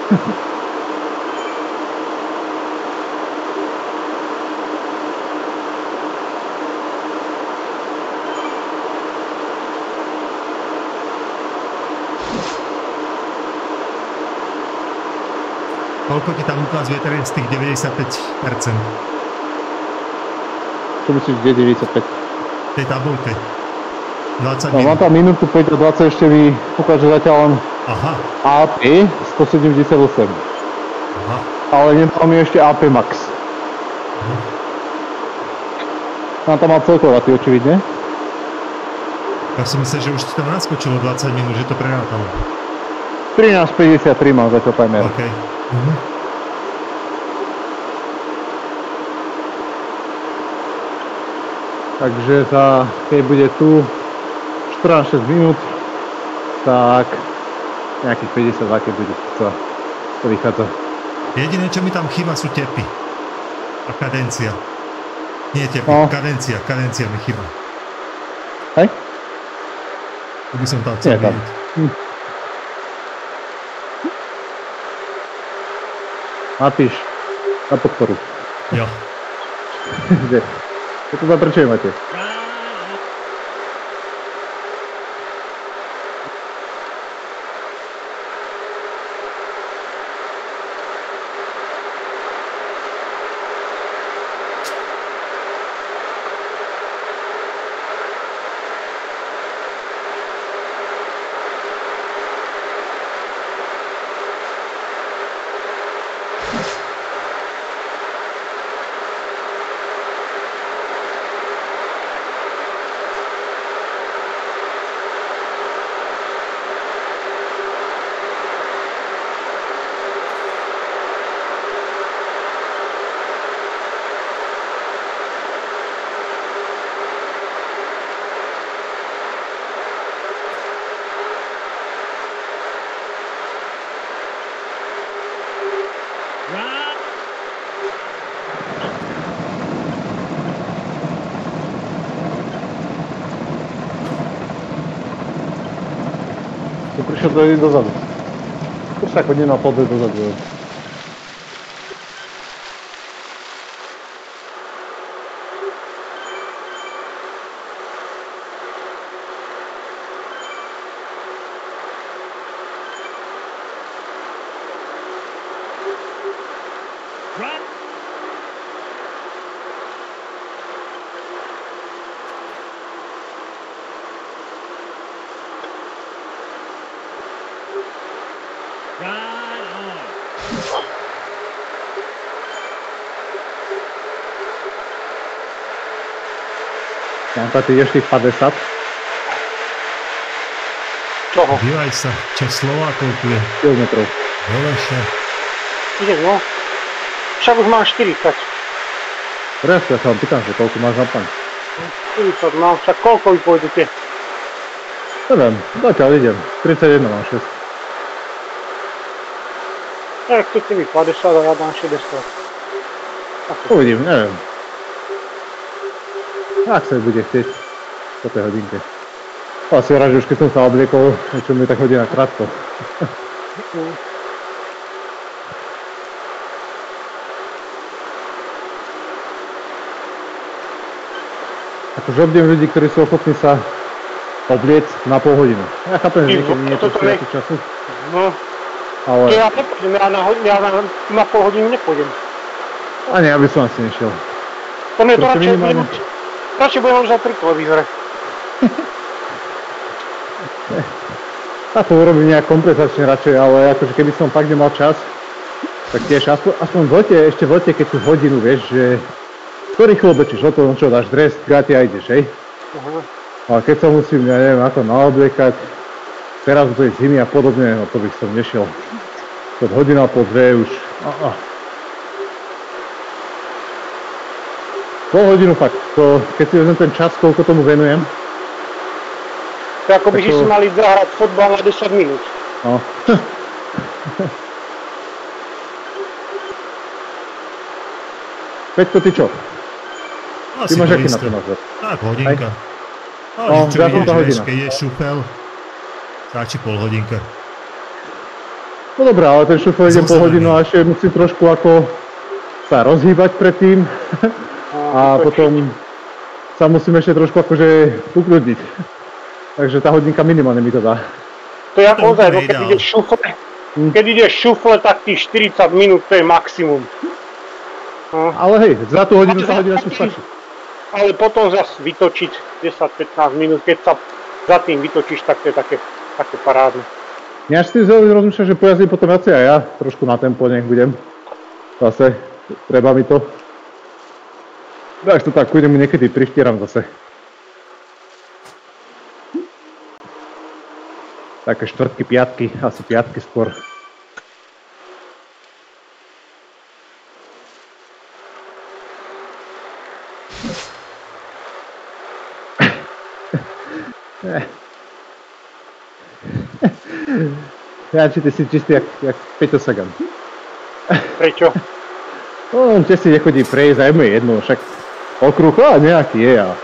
Koľko ti tam ukazuje teraz z tých 95%? Čo myslíš, kde 95? V tej tabulke. 20 no, mám tam minútu 5 a 20, ešte mi ukáže zatiaľ len AP 178. Aha. Ale nedal mi ešte AP Max. Mám tam mal celkovatý, očividne. Ja som myslel, že už ti tam naskočilo 20 minút, že to prerátalo. 13.53 mám zatiaľ timer. OK. Takže keď bude tu 14-6 minút, tak nejakých 52, keď bude to vychádza. Jediné, čo mi tam chýba, sú tepy. A kadencia. Nie tepy, kadencia mi chýba. Hej? To by som tam chcel vidieť. Napíš na podporu. Jo. Kde? Ja to zaprčujem, máte. To prišiel dojde dozadu. To sa ako nenapoduje dozadu. Janka, ty ideš tých 50? Čoho? Dívaj sa, čas Slovákov tu je. Kilometrov. Doleše. Idem, no. Však už mám 40. Presne, ja sa vám pýtam, že koľko máš na plán. 40 mám, však koľko vy pôjdete? Neviem, zatiaľ idem. 31 mám 6. Tak chcete mi 50 a ja dám 60. Uvidím, neviem. Ak sa bude chcieť po tej hodinke. Asi rád, že už keď som sa obliekol, čo mi je tak hodina krátko. Akože obdivujem ľudí, ktorí sú ochotní sa obliec na pol hodinu. Ja chápem, že niekedy nie je to všetky času. No. Ale... To ja nepôjdem, ja na pol hodinu nepôjdem. Ani ja by som asi nešiel. To mne to radšej budem už za 3 televízore. Ja to urobím nejak kompenzačne radšej, ale akože keby som fakt nemal čas, tak tiež aspoň v lete, ešte v lete, keď tú hodinu, vieš, že to rýchlo oblečíš, o to, čo dáš dres, gati a ideš, hej? Ale keď sa musím, ja neviem, ako naobliekať, teraz bude zimy a podobne, no to bych som nešiel. Pod hodina, po 2 už, Pol hodinu fakt, to, keď si vezmem ten čas, koľko tomu venujem. To ako by si mali zahrať fotbal na 10 minút. No. Peťko, ty čo? Asi ty máš to aký na isté. to názor? Tak, hodinka. No, Čo ja som ideš, tá vieš, hodina. keď ideš šufel, stačí pol hodinka. No dobré, ale ten šufel idem pol hodinu a ešte musím trošku ako sa rozhýbať predtým. A potom sa musím ešte trošku akože ukľudniť. Takže tá hodinka minimálne mi to dá. To je ozaj, no keď ideš šufle, tak tých 40 minút to je maximum. Ale hej, za tú hodinu sa hodina sú stačí. Ale potom zase vytočiť 10-15 minút, keď sa za tým vytočíš, tak to je také parádne. Ja si rozmýšľam, že pojazdím potom viacej a ja trošku na tempo nech budem. Zase, treba mi to. Takže to tak pôjdem niekedy prištieram zase. Také štvrtky, piatky, asi piatky skôr. Ja či ty si čistý jak Peťo Sagan. Prečo? No, on tiež si nechodí prejsť a je mu jedno, však okruh, nejaký je a...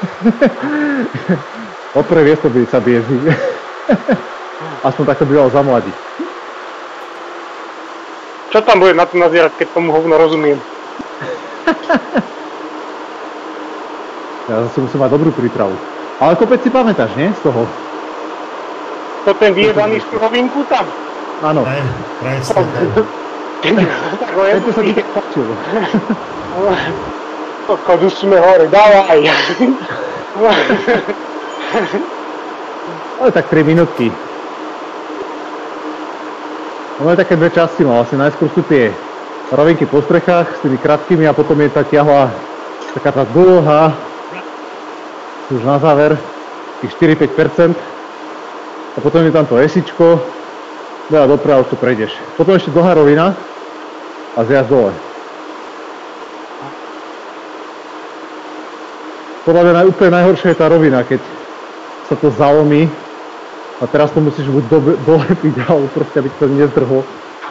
O prvé miesto by sa bieží. Aspoň tak to bývalo za mladí. Čo tam bude na to nazierať, keď tomu hovno rozumiem? Ja zase musím mať dobrú prípravu. Ale kopec si pamätáš, nie? Z toho. To ten vyjebaný surovinku tam? Áno. Presne. Tento sa ti tak páčil. Kodu sme hore, dávaj! Ale tak 3 minútky. Ono je také dve časti, no vlastne najskôr sú tie rovinky po strechách s tými krátkými a potom je tá ťahla taká tá dlhá, už na záver, tých 4-5%. A potom je tam to esičko, a doprava už to prejdeš. Potom ešte dlhá rovina a zjazd dole. Podľa mňa úplne najhoršia je tá rovina, keď sa to zalomí a teraz to musíš buď dolepiť, alebo proste, aby to nezdrhlo.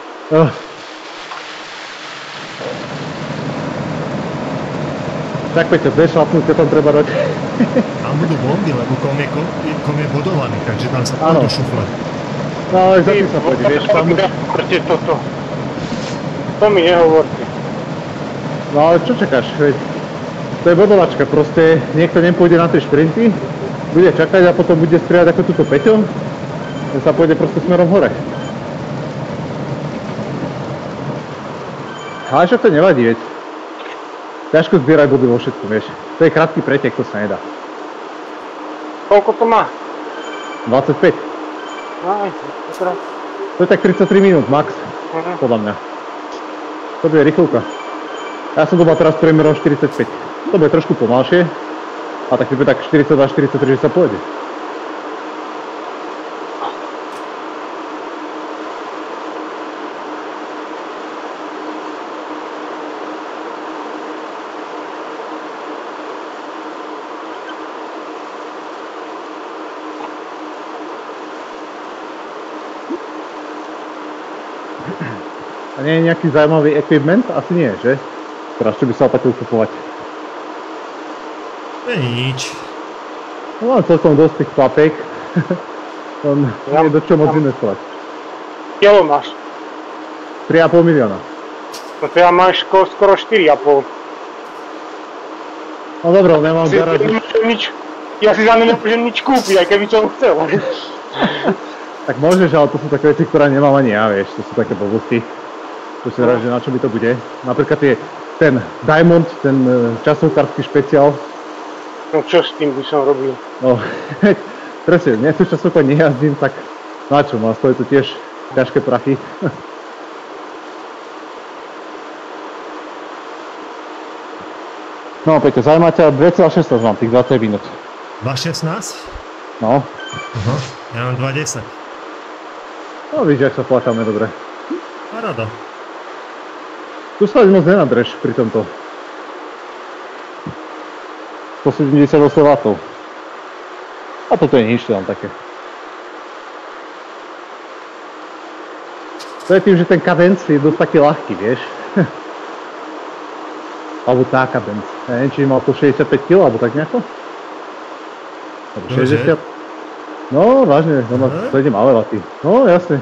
Tak Peťo, dve šlapnutia tam treba dať. Tam budú bomby, lebo kom je bodovaný, takže tam sa pôjdu šufle. No ale za tým sa pôjde, vieš, tam... toto. To mi nehovorte. No ale čo čakáš, veď? To je bodovačka, proste niekto nepôjde na tie šprinty, bude čakať a potom bude strieľať ako túto Peťo, že sa pôjde proste smerom hore. Ale však to nevadí, veď. Ťažko zbierať body vo všetkom, vieš. To je krátky pretek, to sa nedá. Koľko to má? 25. To je tak 33 minút max, podľa mňa. To bude rýchlovka. Ja som doma teraz priemerom 45. To bude trošku pomalšie. A tak to bude tak 42-43, že sa pôjde. A nie je nejaký zaujímavý equipment? Asi nie, že? Teraz čo by sa opakil kupovať? To je nič. No mám celkom dosť tých papiek. On nie je do čo moc investovať. Kielo máš? 3,5 milióna. No to ja máš skoro 4,5. No dobré, nemám garáž. Ja si za ne nemôžem nič kúpiť, aj keby som chcel. Tak môžeš, ale to sú také veci, ktoré nemám ani ja, vieš. To sú také blbosti. To si rád, že na čo by to bude. Napríklad ten Diamond, ten časovkarský špeciál. No čo s tým by som robil? No, presne, nie sú časovka, nejazdím, tak na čo, má stojí to tiež ťažké prachy. No, Peťo, zaujíma ťa 2,16 mám, tých 20 minút. 2,16? No. Aha, ja mám 2,10. No, vidíš, jak sa plakáme dobre. Paráda. Tu sa moc nenadreš pri tomto. 178 W. A toto je nič, tam také. To je tým, že ten kadenc je dosť taký ľahký, vieš. Alebo tá kadenc. Ja neviem, či mal to 65 kg, alebo tak nejako? Alebo 60? No, vážne, to ide malé vaty. No, jasne.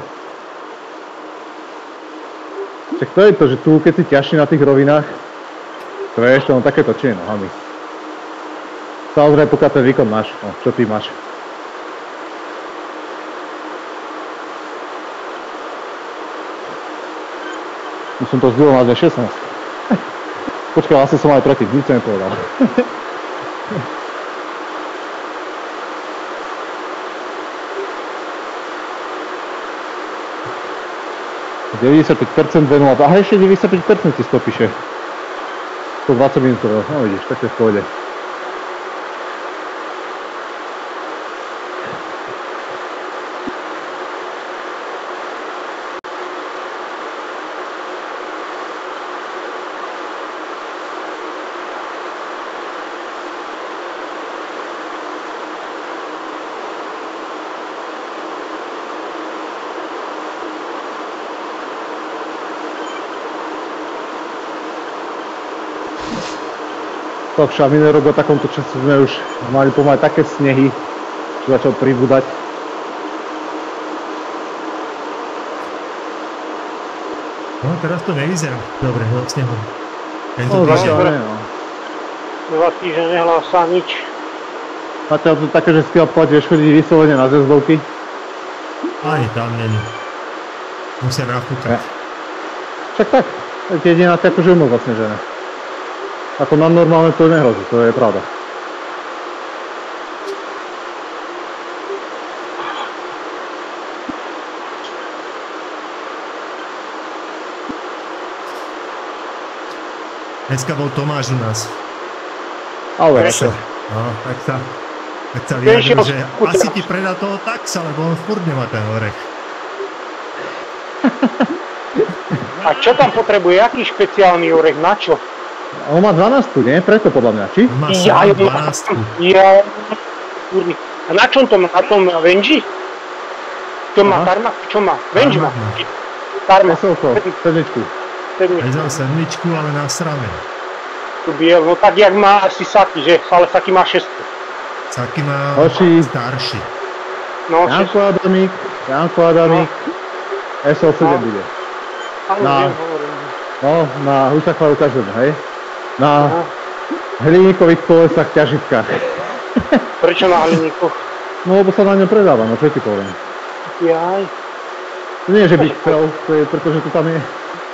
Však to je to, že tu, keď si ťažší na tých rovinách, to je ešte len také točenie nohami. Samozrejme, pokiaľ ten výkon máš, no, čo ty máš. Už som to zdieľal na 16. Počkaj, vlastne som aj predtým, nič som nepovedal. ...95% venula, aha ešte 95% ti to píše. 120 minút, no vidíš, tak je v pohode. Však minulý rok o takomto času sme už mali pomaly také snehy, čo začal pribúdať. No teraz to nevyzerá dobre, no snehom. No zatiaľ nie, no. 2 týždne nehlásá nič. Zatiaľ to je také, že skill plať, vieš chodiť vyslovene na zjazdovky. Ani tam není. Musia nafúkať. Však tak, jediná tak akože umôcť vlastne žene. Ako nám normálne to nehrozí, to je pravda. Dneska bol Tomáš u nás. Ale Prečo? No, tak sa vyjadril, že asi ti predá toho taxa, lebo on furt nemá ten orech. A čo tam potrebuje? Aký špeciálny orech? Na čo? On má 12, nie? Preto podľa mňa, či? On má sám 12. Ja, kurný. A na čom to má? Na tom Venži? Čo má? Tarmac? Čo má? Venži má? Tarmac. Veselko, sedmičku. Vezal sedmičku, ale na srame. Tu biel, no tak jak má asi Saki, že? Ale Saki má 6. Saki má starší. No, Janko Adamík, SL7 bude. No, na Husachvaru každému, hej? Na hliníkových kolesách ťažitkách. Prečo na hliníkoch? No, lebo sa na ňom predáva, no čo ti poviem. Jaj. To nie je, že by chcel, to je preto, že to tam je.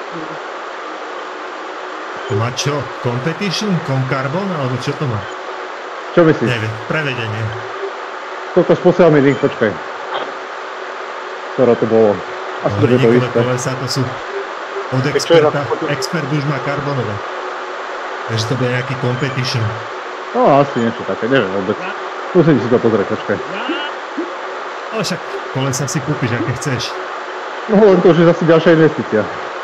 To má čo? Competition? Carbon? Alebo čo to má? Čo myslíš? Neviem, prevedenie. Kokos, posiel mi link, počkaj. Ktoré to bolo? Asi to bude to Hliníkové isté. kolesa, to sú od experta. Expert už má karbonové. Takže to bude nejaký competition. No, asi niečo také, neviem vôbec. Musím si to pozrieť, počkaj. Ale však kolesa si kúpiš, aké chceš. No, len to už je zase ďalšia investícia.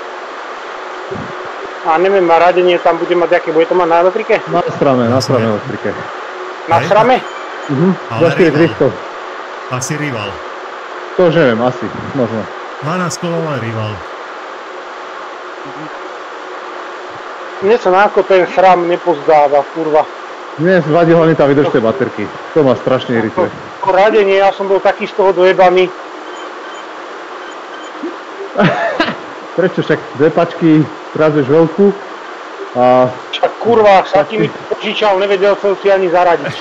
A neviem, a radenie tam bude mať, aké bude to mať na elektrike? Na strame elektrike. Na srame? Ale Za 4 rival. driftov. Asi rival. To už neviem, asi, možno. 12 kolové rival. Mne sa náko ten srám nepozdáva, kurva. Mne vadí hlavne tá vydrž tej baterky. To ma strašne irituje. Po radenie, ja som bol taký z toho dojebaný. Prečo však dve pačky trazeš veľkú a... Však kurva, sa ti mi požičal, nevedel som si ani zaradiť.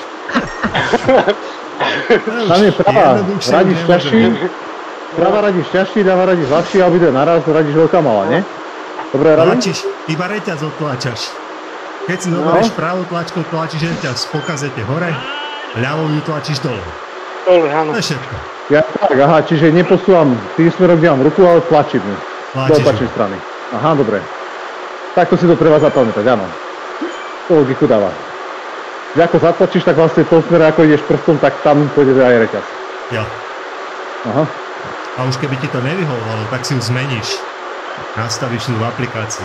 Tam je pravá, radíš ťažší, pravá radíš ťažší, ľavá radíš ľahší a obidve naraz radíš veľká malá, nie? Dobre, radím? Tlačíš, iba reťaz odtlačaš. Keď si zoberieš pravou tlačkou, tlačíš reťaz po kazete hore, ľavou ju tlačíš dole. Dole, áno. To je všetko. Ja tak, aha, čiže neposúvam tým smerom, kde mám ruku, ale tlačím ju. Do opačnej strany. Aha, dobre. Takto si to treba zapamätať, áno. To logiku dáva. Že ako zatlačíš, tak vlastne v tom smere, ako ideš prstom, tak tam pôjde aj reťaz. Jo. Aha. A už keby ti to nevyhovovalo, tak si ju zmeníš. Nastavíš ju v aplikácii.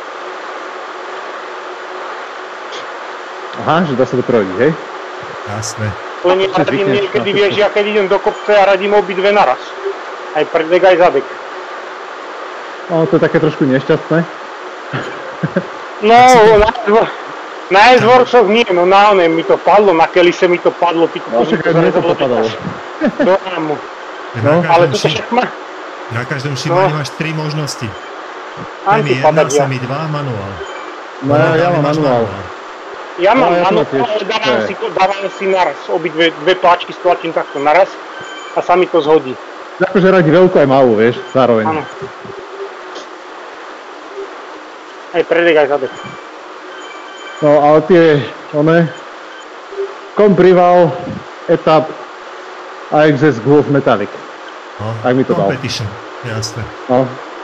Aha, že dá sa to prevodiť, hej? Jasné. Len ja radím niekedy, vieš, ja keď idem do kopce a radím obidve naraz. Aj predek, aj zadek. No, to je také trošku nešťastné. No, na S-Worksoch nie, no na onem mi to padlo, na Kelise mi to padlo, ty No, však aj mne to popadalo. Do rámu. No, Ale tu však má... Na každom šímaní máš 3 možnosti. Antipadadia. Semi 1, Semi 2, manuál. No, ja mám manuál. Ja mám No, ja manuál, to tiež, dávam si naraz, dve páčky stlačím takto naraz a sa mi to zhodí. Akože radí veľkú aj malú, vieš, zároveň. Áno. Aj predek, aj zadek. No, ale tie, Comprival, Etap a XS Golf Metallic. No, tak mi to dal. Competition, jasné. No.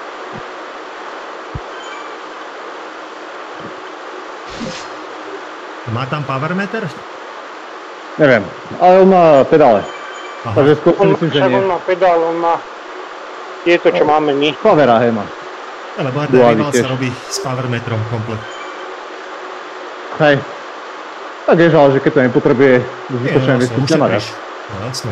Má tam power meter? Neviem, ale on má pedále. Aha. Takže skôr si myslím, že nie. On má pedál, on má tieto, čo máme my. Favera, hej, má. Lebo ten rival sa robí s power metrom komplet. Hej. Tak je žal, že keď to nepotrebuje zbytočne investícia na viac. No jasno.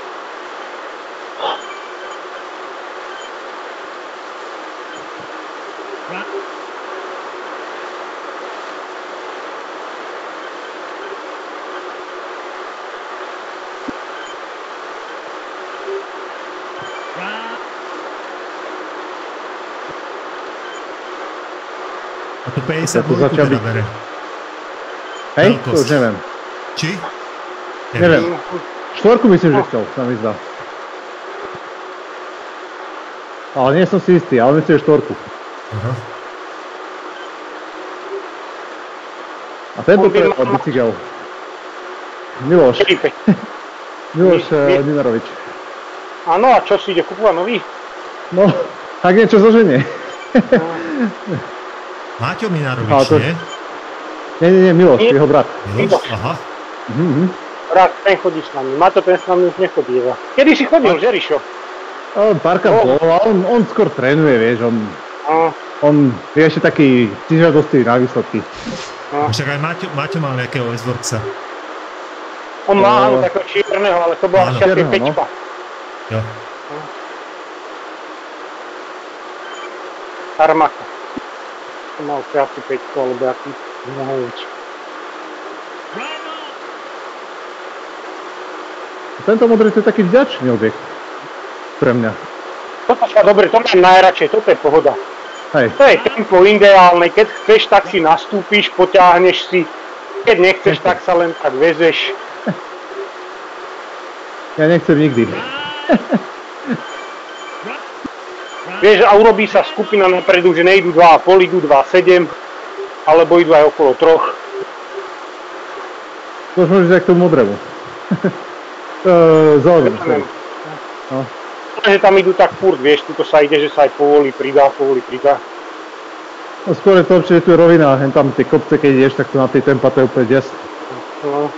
A to 52 teda bere. Hej, to už neviem. Či? Neviem. Štvorku myslím, že chcel, sa mi zdá. Ale nie som si istý, ale myslím, že štvorku. Aha. A tento prevedal bicykel. Miloš. Miloš Ninarovič. Áno, a čo si ide kupovať nový? No, tak niečo zoženie. Máťo Minarovič, nie? Nie, Miloš, jeho brat. Miloš? Aha. Brat, ten chodí s nami. Maťo, ten s nami už nechodí. Kedy si chodil, že Rišo? On párkrát bol, ale on skôr trénuje, vieš, on je ešte taký stižiadostý na výsledky. Však aj Maťo mal nejakého S-Worksa. On má takého čierneho, ale to bola šťastie pečka. Jo. Armaka. To mal šťastie pečku, alebo aký nehovič. Tento modrý to je taký vďačný objekt. Pre mňa. Toto sa dobre, to mám najradšej, toto je pohoda. Hej. To je tempo ideálne, keď chceš, tak si nastúpiš, potiahneš si. Keď nechceš, tak sa len tak vezeš. Ja nechcem nikdy. Vieš, a urobí sa skupina napredu, že nejdú 2,5, idú 2,7, alebo idú aj okolo 3. To už môžeš aj k tomu modrému. Zelenému, sorry. No. Že tam idú tak furt, vieš, tuto sa ide, že sa aj povoli pridá. No skôr je to určite tu je rovina, hen tam tie kopce, keď ideš, tak to na tej tempa to je úplne des. No.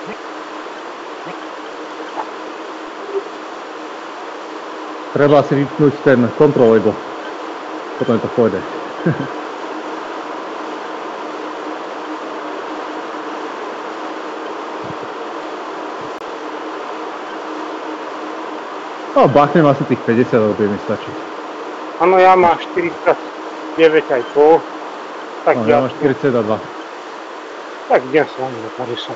Treba si vypnúť ten kontrol, lebo potom to pôjde. No, bachnem asi tých 50, ale bude mi stačiť. Áno, ja mám 40. 9 aj pol. Tak no, ja mám 42. Tak idem s vami na 50.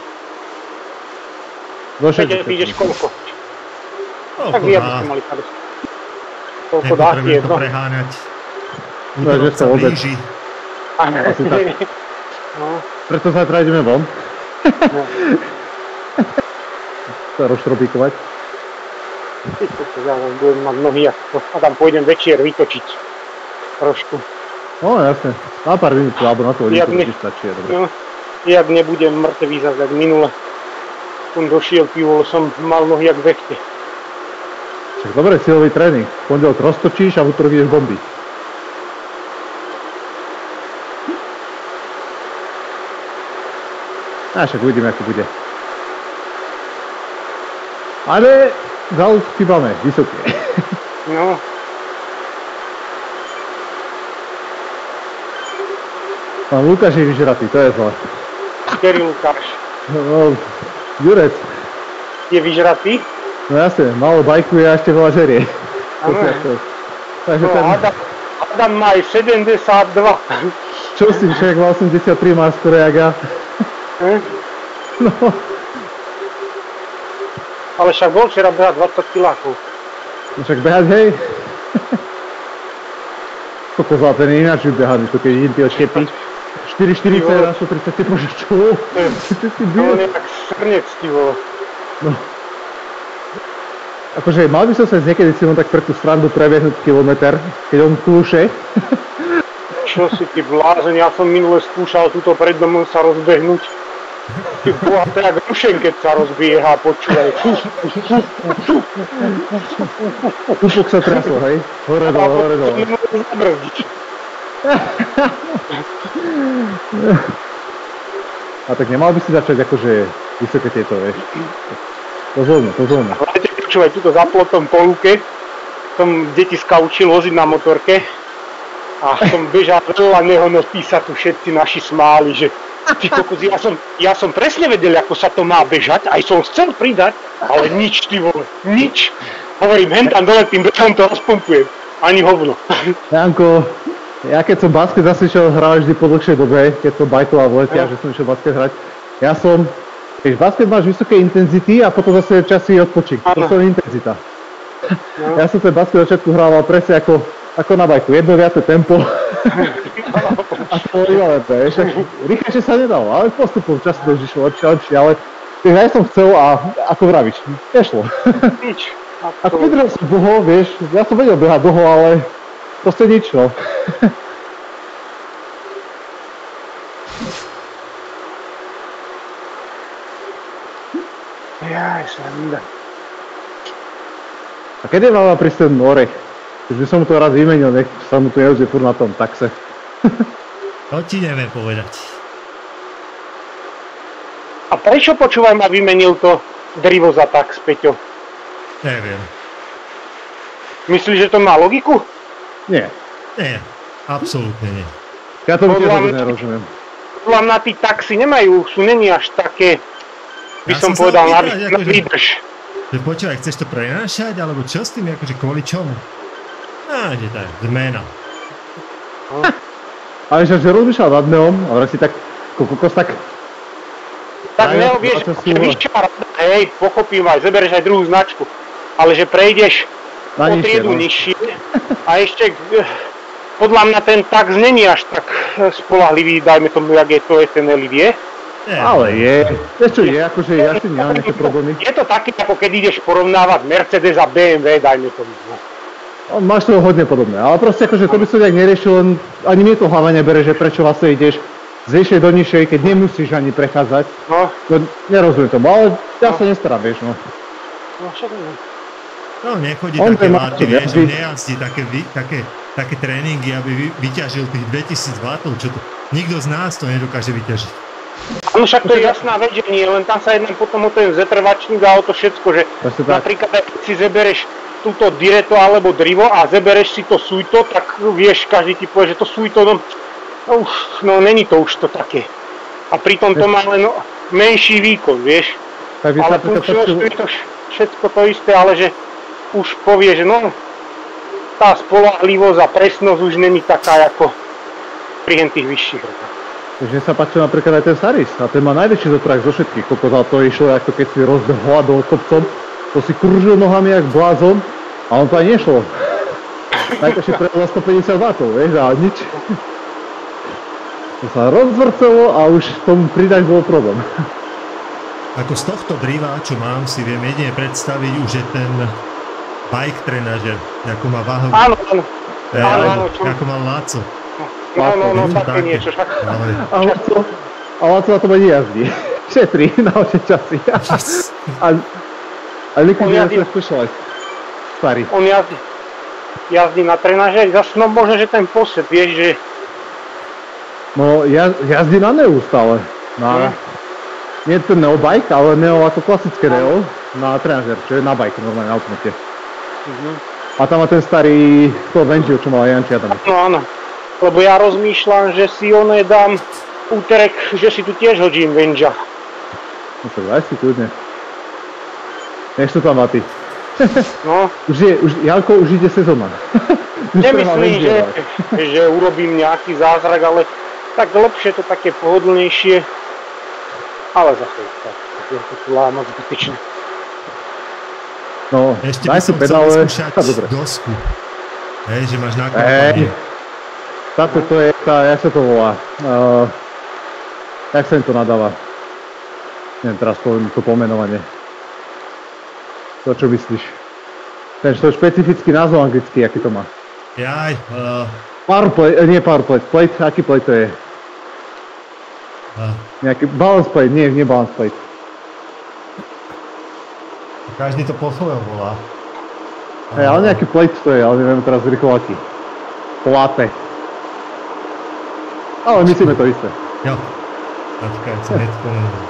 Do 60. Ty ideš koľko? Tak vy, aby ste mali 50. Koľko dáte nepotrebujem jedno? to preháňať. No, že Útorok sa sa vôbec. blíži. Asi tak. No, Preto zajtra ideme von. no. Sa rozštrobíkovať. Ja budem mať nohy a tam pôjdem večer vytočiť. Trošku. No jasne. Na pár minút, alebo na to hodinku Jak ne- to stačí. Je dobre. No, jak nebudem mŕtvý zase, jak minule. Som došiel pivo, som mal nohy jak vechte. Však dobre, silový tréning. V pondelok roztočíš a v útorok ideš bombiť. A však uvidíme, ako bude. Ale záľudky máme, vysoké. No, Pán Lukáš je vyžratý, to je zle. ktorý Lukáš? No, Jurec. Je vyžratý? No jasne, málo bajkuje a ešte veľa žerie. Áno. Takže No, ten, Adam má aj 72. čo si, však má 83, má skoro jak ja. Hm? No, Ale však bol včera behať 20 kilákov. však behať, hej. Koľko zlá, ten je ináč vybehaný, to keď idem tie odštepiť. 4,40 na 130, ty bože, čo? Ty si No, byl. on je tak srnec, ty vole. No. Akože mal by som sa niekedy si len tak pre tú strandu prebiehnúť kilometr, keď on kľúše. Čo si ty blázen, ja som minule skúšal túto pred domom sa rozbehnúť. Ty boha, to je jak rušen, keď sa rozbieha, počúvaj. Pupok sa trasol, hej? Hore dole, hore dole. Nemôžem zabrzdiť. A tak nemal by si začať akože vysoké tieto, vieš. Pozorne, pozorne. Hľadajte, počúvaj, tuto za plotom po lúke som detiska učil voziť na motorke a som bežal veľa nehonosí sa tu všetci naši smáli, že ty kokos, ja som presne vedel, ako sa to má bežať, aj som chcel pridať, ale nič, ty vole, nič. Hovorím, hentam dole tým behom to rozpumpujem, ani hovno. Janko, ja keď som basket zase išiel hrať vždy po dlhšej dobe, keď som bajkoval v lete a že som išiel basket hrať, ja som, keď basket máš vysoké intenzity a potom zase časy odpočík, to je intenzita. Ja som ten basket v začiatku hrával presne ako na bajku, jedno viacej tempo. A to bolo iba lepšie, vieš, rýchlejšie sa nedalo, ale postupom času to už išlo lepšie a lepšie, ale ja som chcel a ako vravíš, nešlo. Nič. Ako vydržal som dlho, vieš, ja som vedel behať dlho, ale proste nič, no. Jaj, sranda. A kedy mám prísť ten orech? Keď by som mu to raz vymenil, nech sa mu to neuzde furt na tom taxe. To ti neviem povedať. A prečo počúvaj ma vymenil to drivo za tax, Peťo? Neviem. Myslíš, že to má logiku? Nie, Nie, absolútne nie. ja tomu tiež Podľa vôbec mňa- nerozumiem. Podľa mňa tí taxi nemajú, sú není až také, by Ja som som sa povedal, na opýtať, akože- výdrž. Že počúvaj, chceš to prenášať, alebo čo s tým, akože kvôli čomu? Že tak, zmena. Ale že rozmýšľal nad neom, ale si tak, kokos tak, Tak Aj, Neo, vieš, to sú- vyššia rada, hej, pochopím aj, zoberieš aj druhú značku, ale že prejdeš na o nižšie, triedu no. nižšie a ešte, podľa mňa ten tax není až tak spolahlivý, dajme tomu, jak je to SNL, vie? Nie, Ale je, vieš čo je, akože ja si nemám nejaké problémy. Je to také, ako keď ideš porovnávať Mercedes a BMW, dajme tomu. Máš to hodne podobné, ale proste akože to by som nejak neriešil, len ani mne to hlava nebere, že prečo vlastne ideš z vyššej do nižšej, keď nemusíš ani prechádzať. No, No, nerozumiem tomu, ale ja sa nestarám, vieš, no. no však nie. No nechodí On také to má váty, to vieš, jazdí. nejazdí také tréningy, aby vyťažil tých 2000 W, čo to, nikto z nás to nedokáže vyťažiť. No však to je jasná vec, že nie, len tam sa jedná potom o ten zetrvačník a o to všetko, že Presne tak. napríklad keď si zebereš túto direto alebo drivo a zebereš si to sujto, tak vieš, každý ti povie, že to sujto, no není to už to také. A pritom to má len menší výkon, vieš. Tak by sa Ale napríklad funkčnosť je to všetko to isté, ale že už povie, že no, tá spoľahlivosť a presnosť už není taká, ako pri tých vyšších. Takže sa páčil napríklad aj ten Saris a ten má najväčší zotrach zo všetkých kokos, ale to išlo ako keď si rozhľadol kopcom, to si kuržil nohami jak blázon a on to aj nešlo. Najťažšie prejel za 150 W, vieš, a nič. To sa rozvrcelo a už tomu pridať bol problém. Ako z tohto driva, čo mám, si viem jedine predstaviť už je ten bike trenažer, ako má váhový. Áno. Ako mal Láco. No, také niečo. A Láco na tom ani jazdí. Šetrí na oče časy. A likviduje sa Specialized. Starý. On jazdí na trenažeri, zase no možno, že ten posed, vieš, že... No, jazdí na Neu stále. Nie ten Neo bike, ale Neo ako klasické Neo na trenažer, čo je na bike, normálne na automote. A tam má ten starý Vengio, čo mal aj Janči Adam. No áno, lebo ja rozmýšľam, že si dám úterek, že si tu tiež hodím Vengia. No to daj si kľudne. Nech sú tam vaty. No. Janko, už ide sezóna. Nemyslím, že urobím nejaký zázrak, ale tak lepšie to také pohodlnejšie. Ale zase tak je to lámať zbytečne. No, ešte daj by si som pedále. chcel vyskúšať dosku. Hej, že máš nákladanie. Táto to je tá, jak sa to volá? Jak sa im to nadáva? Neviem, teraz poviem to pomenovanie. To, čo myslíš? Ten špecifický názov anglický, aký to má? Jaj, Powerplate, nie powerplate, plate, aký plate to je? Nejaký balance plate, nie balance plate. každý to po svojom volá. Hej, ale nejaký plate to je, ale neviem teraz rýchlo aký. Plate. Ale myslíme to isté. Jo. Počkaj, sa hneď spomenul.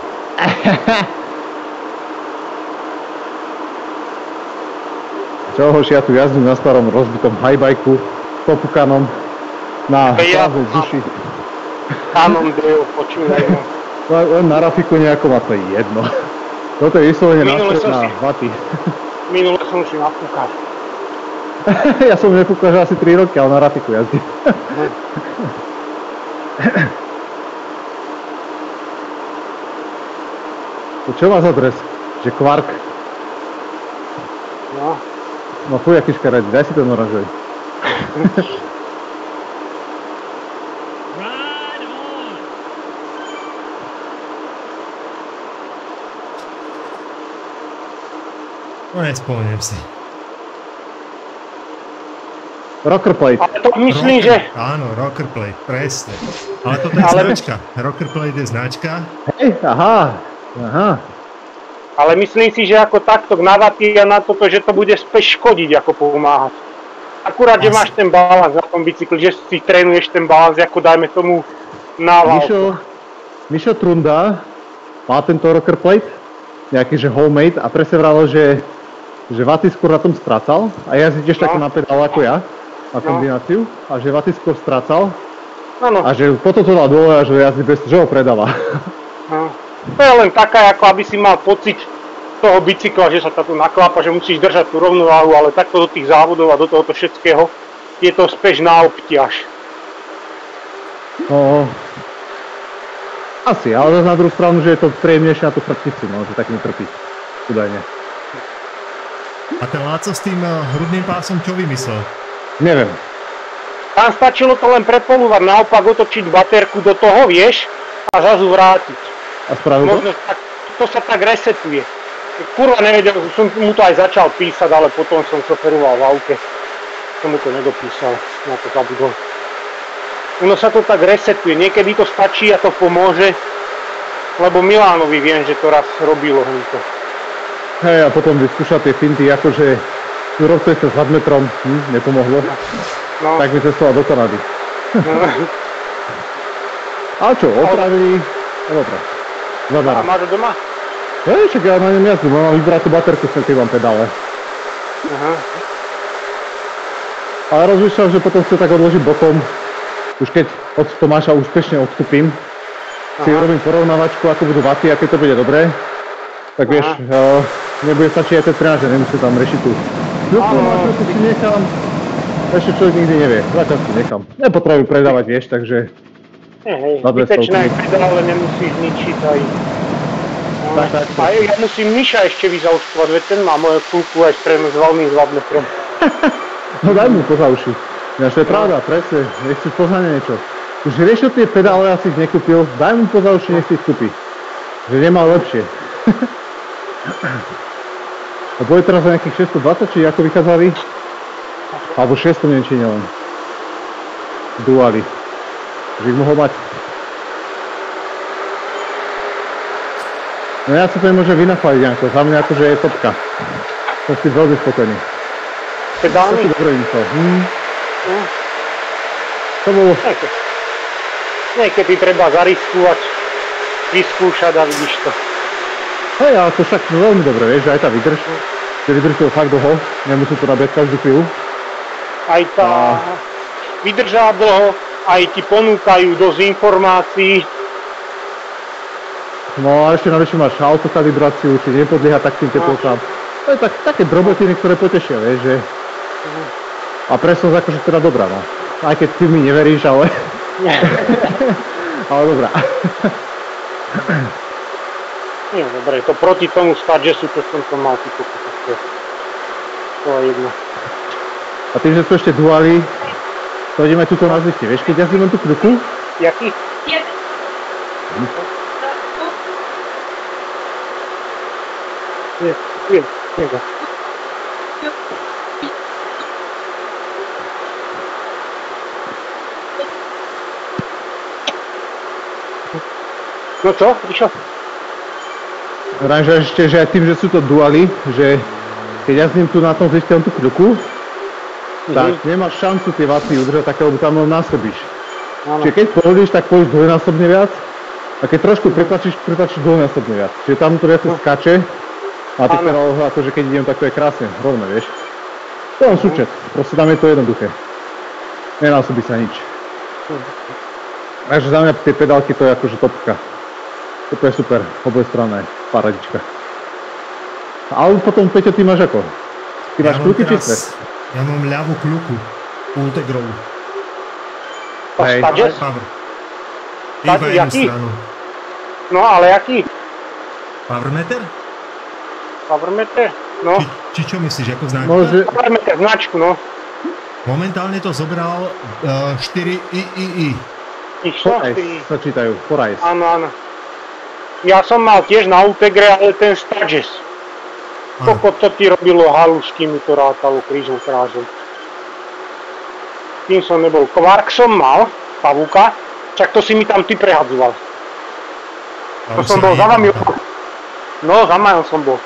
Čohož ja tu jazdím na starom rozbitom highbajku, popukanom, na prázdnej duši. Cannondale, počúvaj ma. Len na Rafiku nejako ma to je jedno. Toto je vyslovene na vaty. Minule som si napúkal. Ja som nepúkal, že asi 3 roky, ale na Rafiku jazdím. To čo má za dres? Že Quark? No. No fuj, aký škaredý, daj si ten oranžový. No nespomeniem si. Rockerplate. Ale to myslím, že... Áno, Rockerplate, presne. Ale toto je značka. Rockerplate je značka. Hej, aha. Ale myslím si, že ako takto na vaty a na toto, že to bude späť škodiť, ako pomáhať. Akurát, že máš ten balans na tom bicykli, že si trénuješ ten balans, ako dajme tomu na válku. Mišo Trunda má tento Rockerplate, nejaký že homemade a presne vravel, že vaty skôr na tom strácal a jazdí tiež takú na pedál ako ja, na kombináciu a že vaty skôr strácal a že potom to dal dole a že jazdí bez, že ho predáva. No. To je len taká, ako aby si mal pocit toho bicykla, že sa to tu naklápa, že musíš držať tú rovnováhu, ale takto do tých závodov a do tohoto všetkého je to späť na obťaž. No, asi, ale na druhú stranu, že je to príjemnejšie na tú chrbticu, no, že tak netrpí, údajne. A ten Láco s tým hrudným pásom čo vymyslel? Neviem. Tam stačilo to len prepolúvať, naopak otočiť baterku do toho, vieš, a zrazu vrátiť. A spravil to? Možno to sa tak resetuje. Kurva nevedel, som mu to aj začal písať, ale potom som šoferoval v aute. Som mu to nedopísal, na to zabudol. Ono sa to tak resetuje, niekedy to stačí a to pomôže, lebo Milánovi viem, že to raz robilo to. Hej, a potom vyskúšať tie finty, akože rob to ešte s hadmetrom, nepomohlo. No. Tak by cestoval do Kanady. A čo, opravili? Dobre. A máš doma? Hej, čak ja na ňom jazdím, mám vybrať tú baterku, s keď mám pedále. Aha. Ale rozmýšľam, že potom si to tak odložím bokom. Už keď od Tomáša úspešne odkúpim, si urobím porovnávačku, ako budú vaty, aké to bude dobré. Tak vieš, nebude stačiť aj ten trenážer, nemusím tam rešiť tú informáciu, si nechám. Ešte človek nikdy nevie, zatiaľ si nechám. Nepotrebujem predávať, vieš, takže... Hej, zbytečné pedále nemusíš ničiť aj... Tak. A ja musím Miša ešte vyzaučkovať, veď ten má moju kulku aj strednú s valným zvadmetrom. No daj mu poza uši. Ináč to je pravda, presne, nechceš poznať niečo. Už riešil tie pedále, asi ich nekúpil, daj mu poza uši, nech si ich kúpi. Že nemal lepšie. A bude teraz za nejakých 620, či ako vychádzali? Alebo 600 neviem, či len. Duali. Že ich mohol mať. No ja sa to nemôžem vynachváliť, Janko, za mňa akože je topka. Som si veľmi spokojný. Pedálny? To si dobre vymyslel. To bolo... Niekedy treba zariskovať, vyskúšať a vidíš to. Hej, ale to však veľmi dobre, vieš, že aj tá vydrž. Že vydrž to fakt dlho, nemusí to nabieť každú chvíľu. Aj tá vydržá dlho, aj ti ponúkajú dosť informácií. No a ešte navyše máš autokalibráciu, či nepodlieha takým teplotám. To je také drobotiny, ktoré potešia, vieš, že... A presnosť akože teda dobrá, no. Aj keď ty mi neveríš, ale... ale dobrá. Nie, dobre, to proti tomu Sturgesu, čo som to mal, to je jedno. A tým, že sú ešte duály, to ideme tuto na zvyšte, vieš, keď jazdím len tú kľuku? Jaký? Nie. No čo? Išlo? Ráň, že ešte, že aj tým, že sú to duály, že keď jazdím tu na tom zvyšte len tú kľuku, tak nemáš šancu tie vaty udržať také, lebo tam len násobíš. Čiže keď pohodíš, tak pôjdeš dvojnásobne viac, a keď trošku pretlačíš dvojnásobne viac. Čiže tam to viac skáče, a ty akože keď idem, tak to je krásne, rovné, vieš. To je súčet, proste tam je to jednoduché. Nenásobí sa nič. Takže za mňa tie pedálky to je akože topka. To je super, obojstranné, paradička. Ale potom, Peťo, ty máš ako? Ty máš kľuky čisté? Ja mám ľavú kľuku, Ultegrovú. Hej. Power. Iba jednu stranu. No, ale jaký? Powermeter? Powermeter? No. Či čo myslíš, ako značka? Powermeter, značku, no. Momentálne to zobral 4III. Forajs sa čítajú, Forajs. Áno. Ja som mal tiež na Ultegre, ale ten Sturges. Koľko to ti robilo halu, s kým mi to rátalo krížom krážom. Tým som nebol. Quark som mal, pavúka, však to si mi tam ty prehadzoval. To som bol za vami. No, za Majom som bol.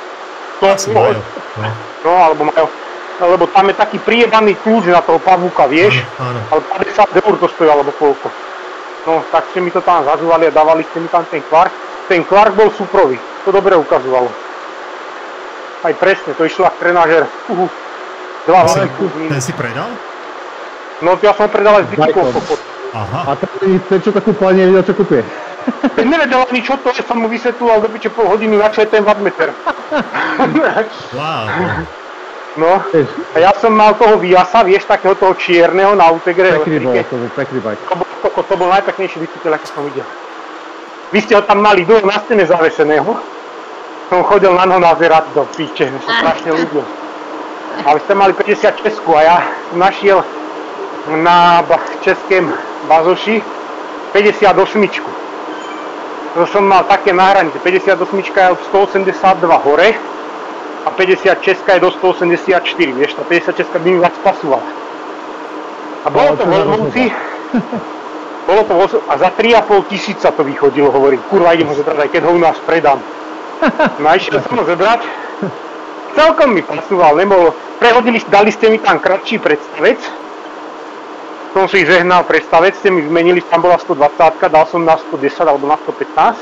No, alebo Majo. Lebo tam je taký prijebaný kľúč na toho pavúka, vieš? Áno. Ale 50 eur to stojí, alebo koľko. No, tak ste mi to tam zazúvali a dávali ste mi tam ten Quark. Ten Quark bol suprový, to dobre ukazovalo. Aj presne, to išlo ako trenažer. Ten si predal? No, ja som predal aj s bicyklom. Aha. A ten čo to kúpal, nevedel, čo kúpie. Ten nevedel ani čo to je, som mu vysvetľoval do piče pol hodinu, na čo je ten wattmeter. Wow. No, a ja som mal toho Viasa, vieš, takého toho čierneho na Ultegre. Pekný bajk. To bol najpeknejší bicykel, aký som videl. Vy ste ho tam mali dole na stene zaveseného. Som chodil na noho nazerať do píče, mi sa strašne ľúbil. Ale ste mali 50 Česku a ja som našiel na českém bazoši 58. To som mal také na hranice, 58 je od 182 hore a 50 Česka je do 184, vieš, tá 50 Česka by mi vás pasovala. A bolo to v Olomouci, a za 3,5 tisíca to vychodilo, hovorím, kurva, idem ho zebrať, aj keď ho u nás predám. No a išiel som ho zebrať, celkom mi pasoval, nebolo, dali ste mi tam kratší predstavec, som si žehnal predstavec, ste mi vymenili, tam bola 120, dal som na 110 alebo na 115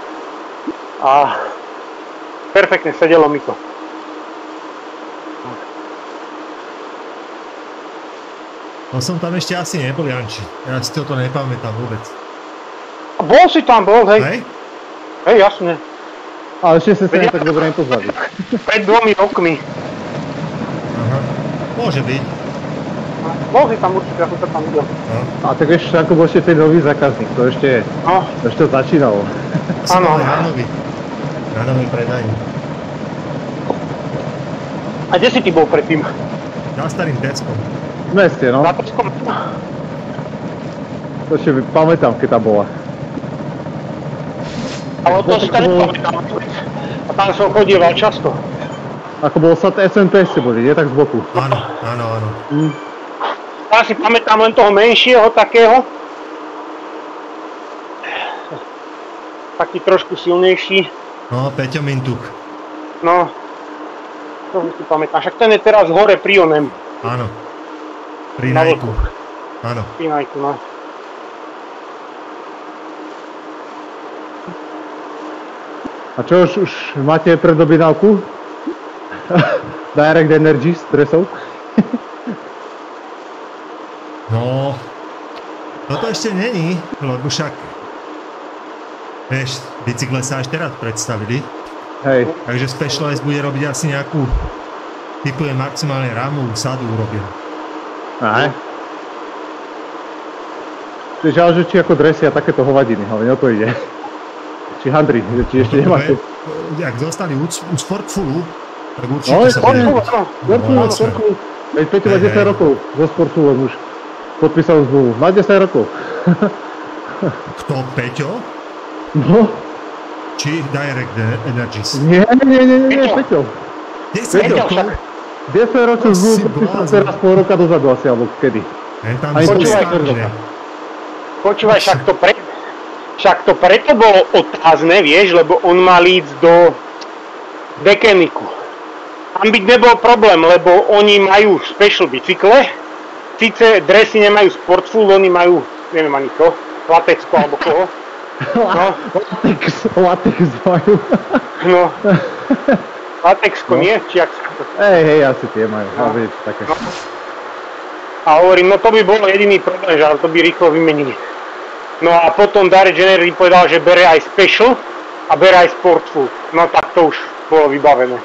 a perfektne sedelo mi to. No som tam ešte asi nebol, Janči, ja si toto nepamätám vôbec. Bol si tam, hej? Hej, jasne. Ale ešte ste sa tak dobre nepozvali. Pred 2 rokmi. Aha, môže byť. Bol si tam určite, ja som sa tam videl. No. A tak ešte ako bol ešte ten nový zákazník, to ešte začínalo. Áno. Na nový predaní. A kde si ty bol predtým? Za starým Teskom. V meste, no. Za Teskom? To ešte pamätám, keď tam bola. Ale to si tam nepamätám. A tam som chodieval často. Ako bol sa SNT ste boli, nie tak z boku. Áno. Ja si pamätám len toho menšieho takého. Taký trošku silnejší. No, Peťo Mintuk. No. To si pamätám. Však ten je teraz hore pri onem. Áno. Pri Najku. Áno. Pri Najku, no. A čo, už máte predobjednávku? Direct Energy z dresov? No, toto ešte není, lebo však, vieš, bicykle sa až teraz predstavili. Hej. Takže Specialized bude robiť asi nejakú, typuje maximálne ramu, sadu urobia. Aj. Čiže ale že či ako dresy a takéto hovadiny, ale o to ide. Či handry, či ešte nemáte. Jak zostali u Sportfulu, tak určite No, sa bude. Sportfulu. Veď Peťo má 10 rokov zo Sportfulu už podpísal zmluvu. Má 10 rokov. Kto, Peťo? No. Či Direct Energies? Nie, Peťo. 10 rokov? 10 rokov zmluvu podpísal teraz pol roka dozadu asi, alebo kedy. Tam Počúvaj, však to preto bolo otázne, vieš, lebo on mal ísť do Dekeniku. Tam byť nebol problém, lebo oni majú special bicykle, síce dresy nemajú Sportful, oni majú, neviem ani to, Latexko alebo koho. No. Latex majú. No. Latexko no. Nie? Či jak sa to... Hej, asi tie majú, no. Také. No. A hovorím, no to by bol jediný problém, že ale to by rýchlo vymenili. No a potom Direct Energy povedal, že bere aj Special a bere aj Sportful. No tak to už bolo vybavené.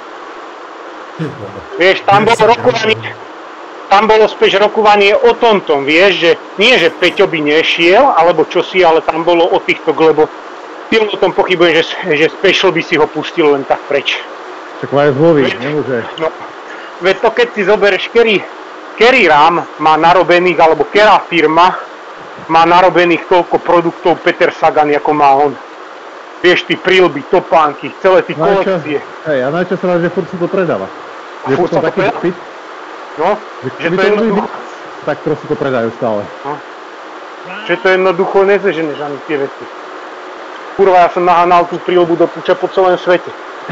Vieš, tam bolo späť rokovanie o tomto, vieš, že nie, že Peťo by nešiel, alebo čosi, ale tam bolo o týchto, lebo o tom pochybujem, že Special by si ho pustil len tak preč. Tak majú zmluvy, nemôže. No, veď to keď si zoberieš, Kerry Ram má narobených, alebo ktorá firma má narobených toľko produktov Peter Sagan, ako má on. Vieš, ty prílby, topánky, celé ty kolekcie. Hej, a najčas sa že furt si to predáva. Je potom taký dopyt. No, že to jednoducho... Tak proste to predajú stále. No. Že to jednoducho nezeženeš ani tie veci. Kurva, ja som nahanal tú prílbu do puča po celém svete.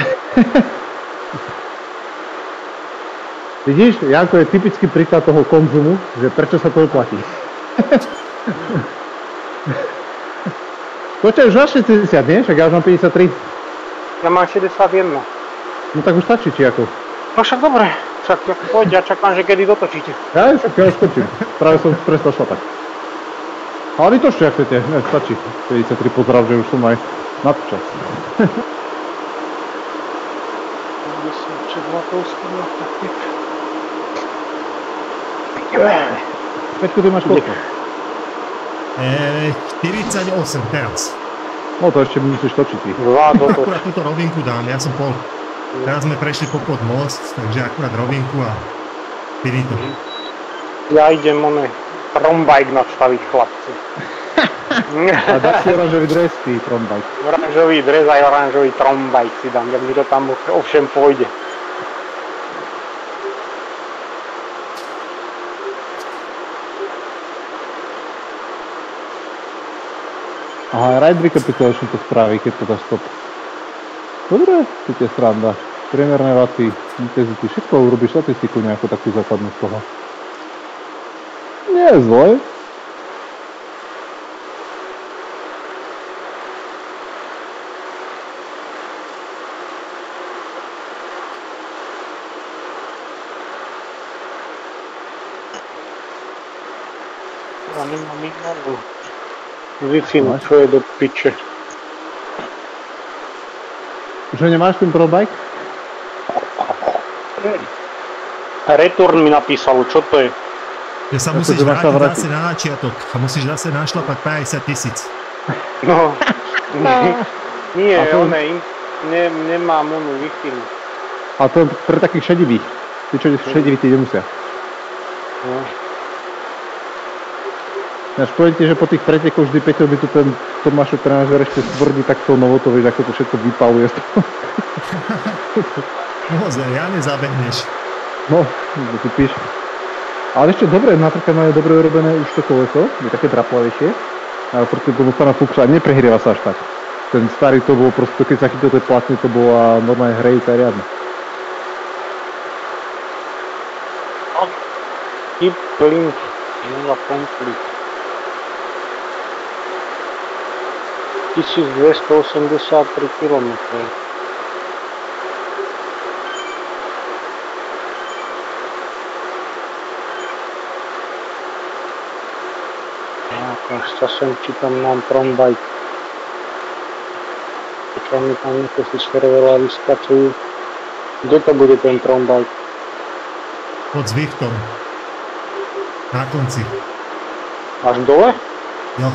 Vidíš, Janko je typický príklad toho konzumu, že prečo sa to oplatí. To čo, už máš 60, nie? Však ja už mám 53. Ja mám 61. No tak už stačí, či ako? No však dobre, však poď, ja čakám, že kedy dotočíte. Ja už skočím, práve som prestal šlapať. Ale vy to ešte, ak chcete, ne, stačí. 53 pozdrav, že už som aj nad čas. Peťko, ty máš koľko? 48 teraz. No to ešte musíš točiť ty. Akurát túto rovinku dám, ja som pol. Teraz sme prešli popod most, takže akurát rovinku a finito. Ja idem trombike nastaviť, chlapci. A dá si oranžový dres, ty trombike. Oranžový dres aj oranžový trombike si dám, tak mi to tam ovšem pôjde. Aha, ride recapitulation to spraví, keď to dáš stop. Dobre, tu je sranda. Priemerné vaty, intenzity, všetko urobíš statistiku nejakú takú základnú z toho. Nie je zle. Ja nemám ignoru. Wi-Fi, čo je do piče. Že nemáš ten probike? Return mi napísalo, čo to je? Že sa musíš vrátiť zase na začiatok a musíš zase našlapať 50 000. No, nie, nemám onu Wi-Fi. A to pre takých šedivých. Tí, čo šediví, tí nemusia. No. Až povedete, že po tých pretekoch vždy Peťo by tu ten Tomášov trenážer ešte stvrdí takto novoto, vieš, ako to všetko vypaluje z toho. Naozaj, ja nezabehneš. No, to si píš. Ale ešte dobre, napríklad majú dobre urobené už to koleso, je také draplavejšie, ale proti tomu pána Fuchsa neprehrieva sa až tak. Ten starý to bol proste, keď sa chytil tej platne, to bola normálne hrejúca riadna. Keep link, nula complete. 1283 km. Až sem či tam mám trombajk. Počkaj mi tam niekto si servera vyskacujú. Kde to bude ten trombajk? Pod Zwiftom. Na konci. Až dole? Jo.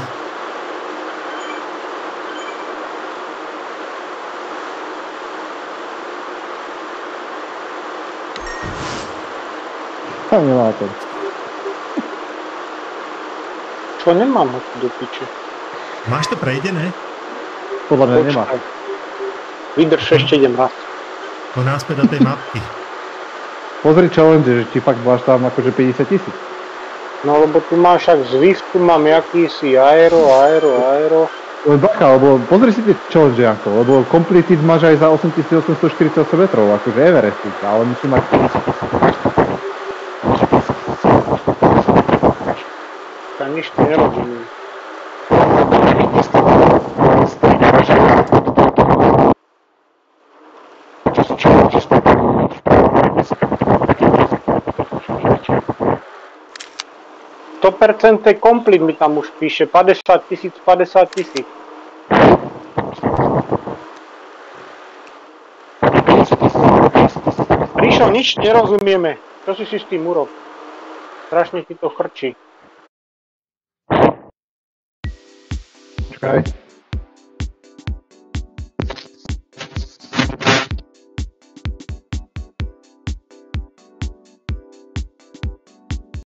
Tam nemá to. Čo nemám ho tu do piče? Máš to prejdené? Podľa mňa nemá. Vydrž, ešte idem raz. To náspäť do tej mapky. Pozri challenge, že ti fakt máš tam akože 50 000. No lebo tu máš ak Zwift, tu mám jakýsi aero. Bacha, lebo pozri si tie challenge, Janko, lebo completed máš aj za 8848 metrov, akože Everest, ale musí mať... Ja nič nerozumiem. To komplet mi tam už píše, 50 000, 50 000. Ríšo, nič nerozumieme. Čo si s tým urob? Strašne ti to chrčí. Počkaj.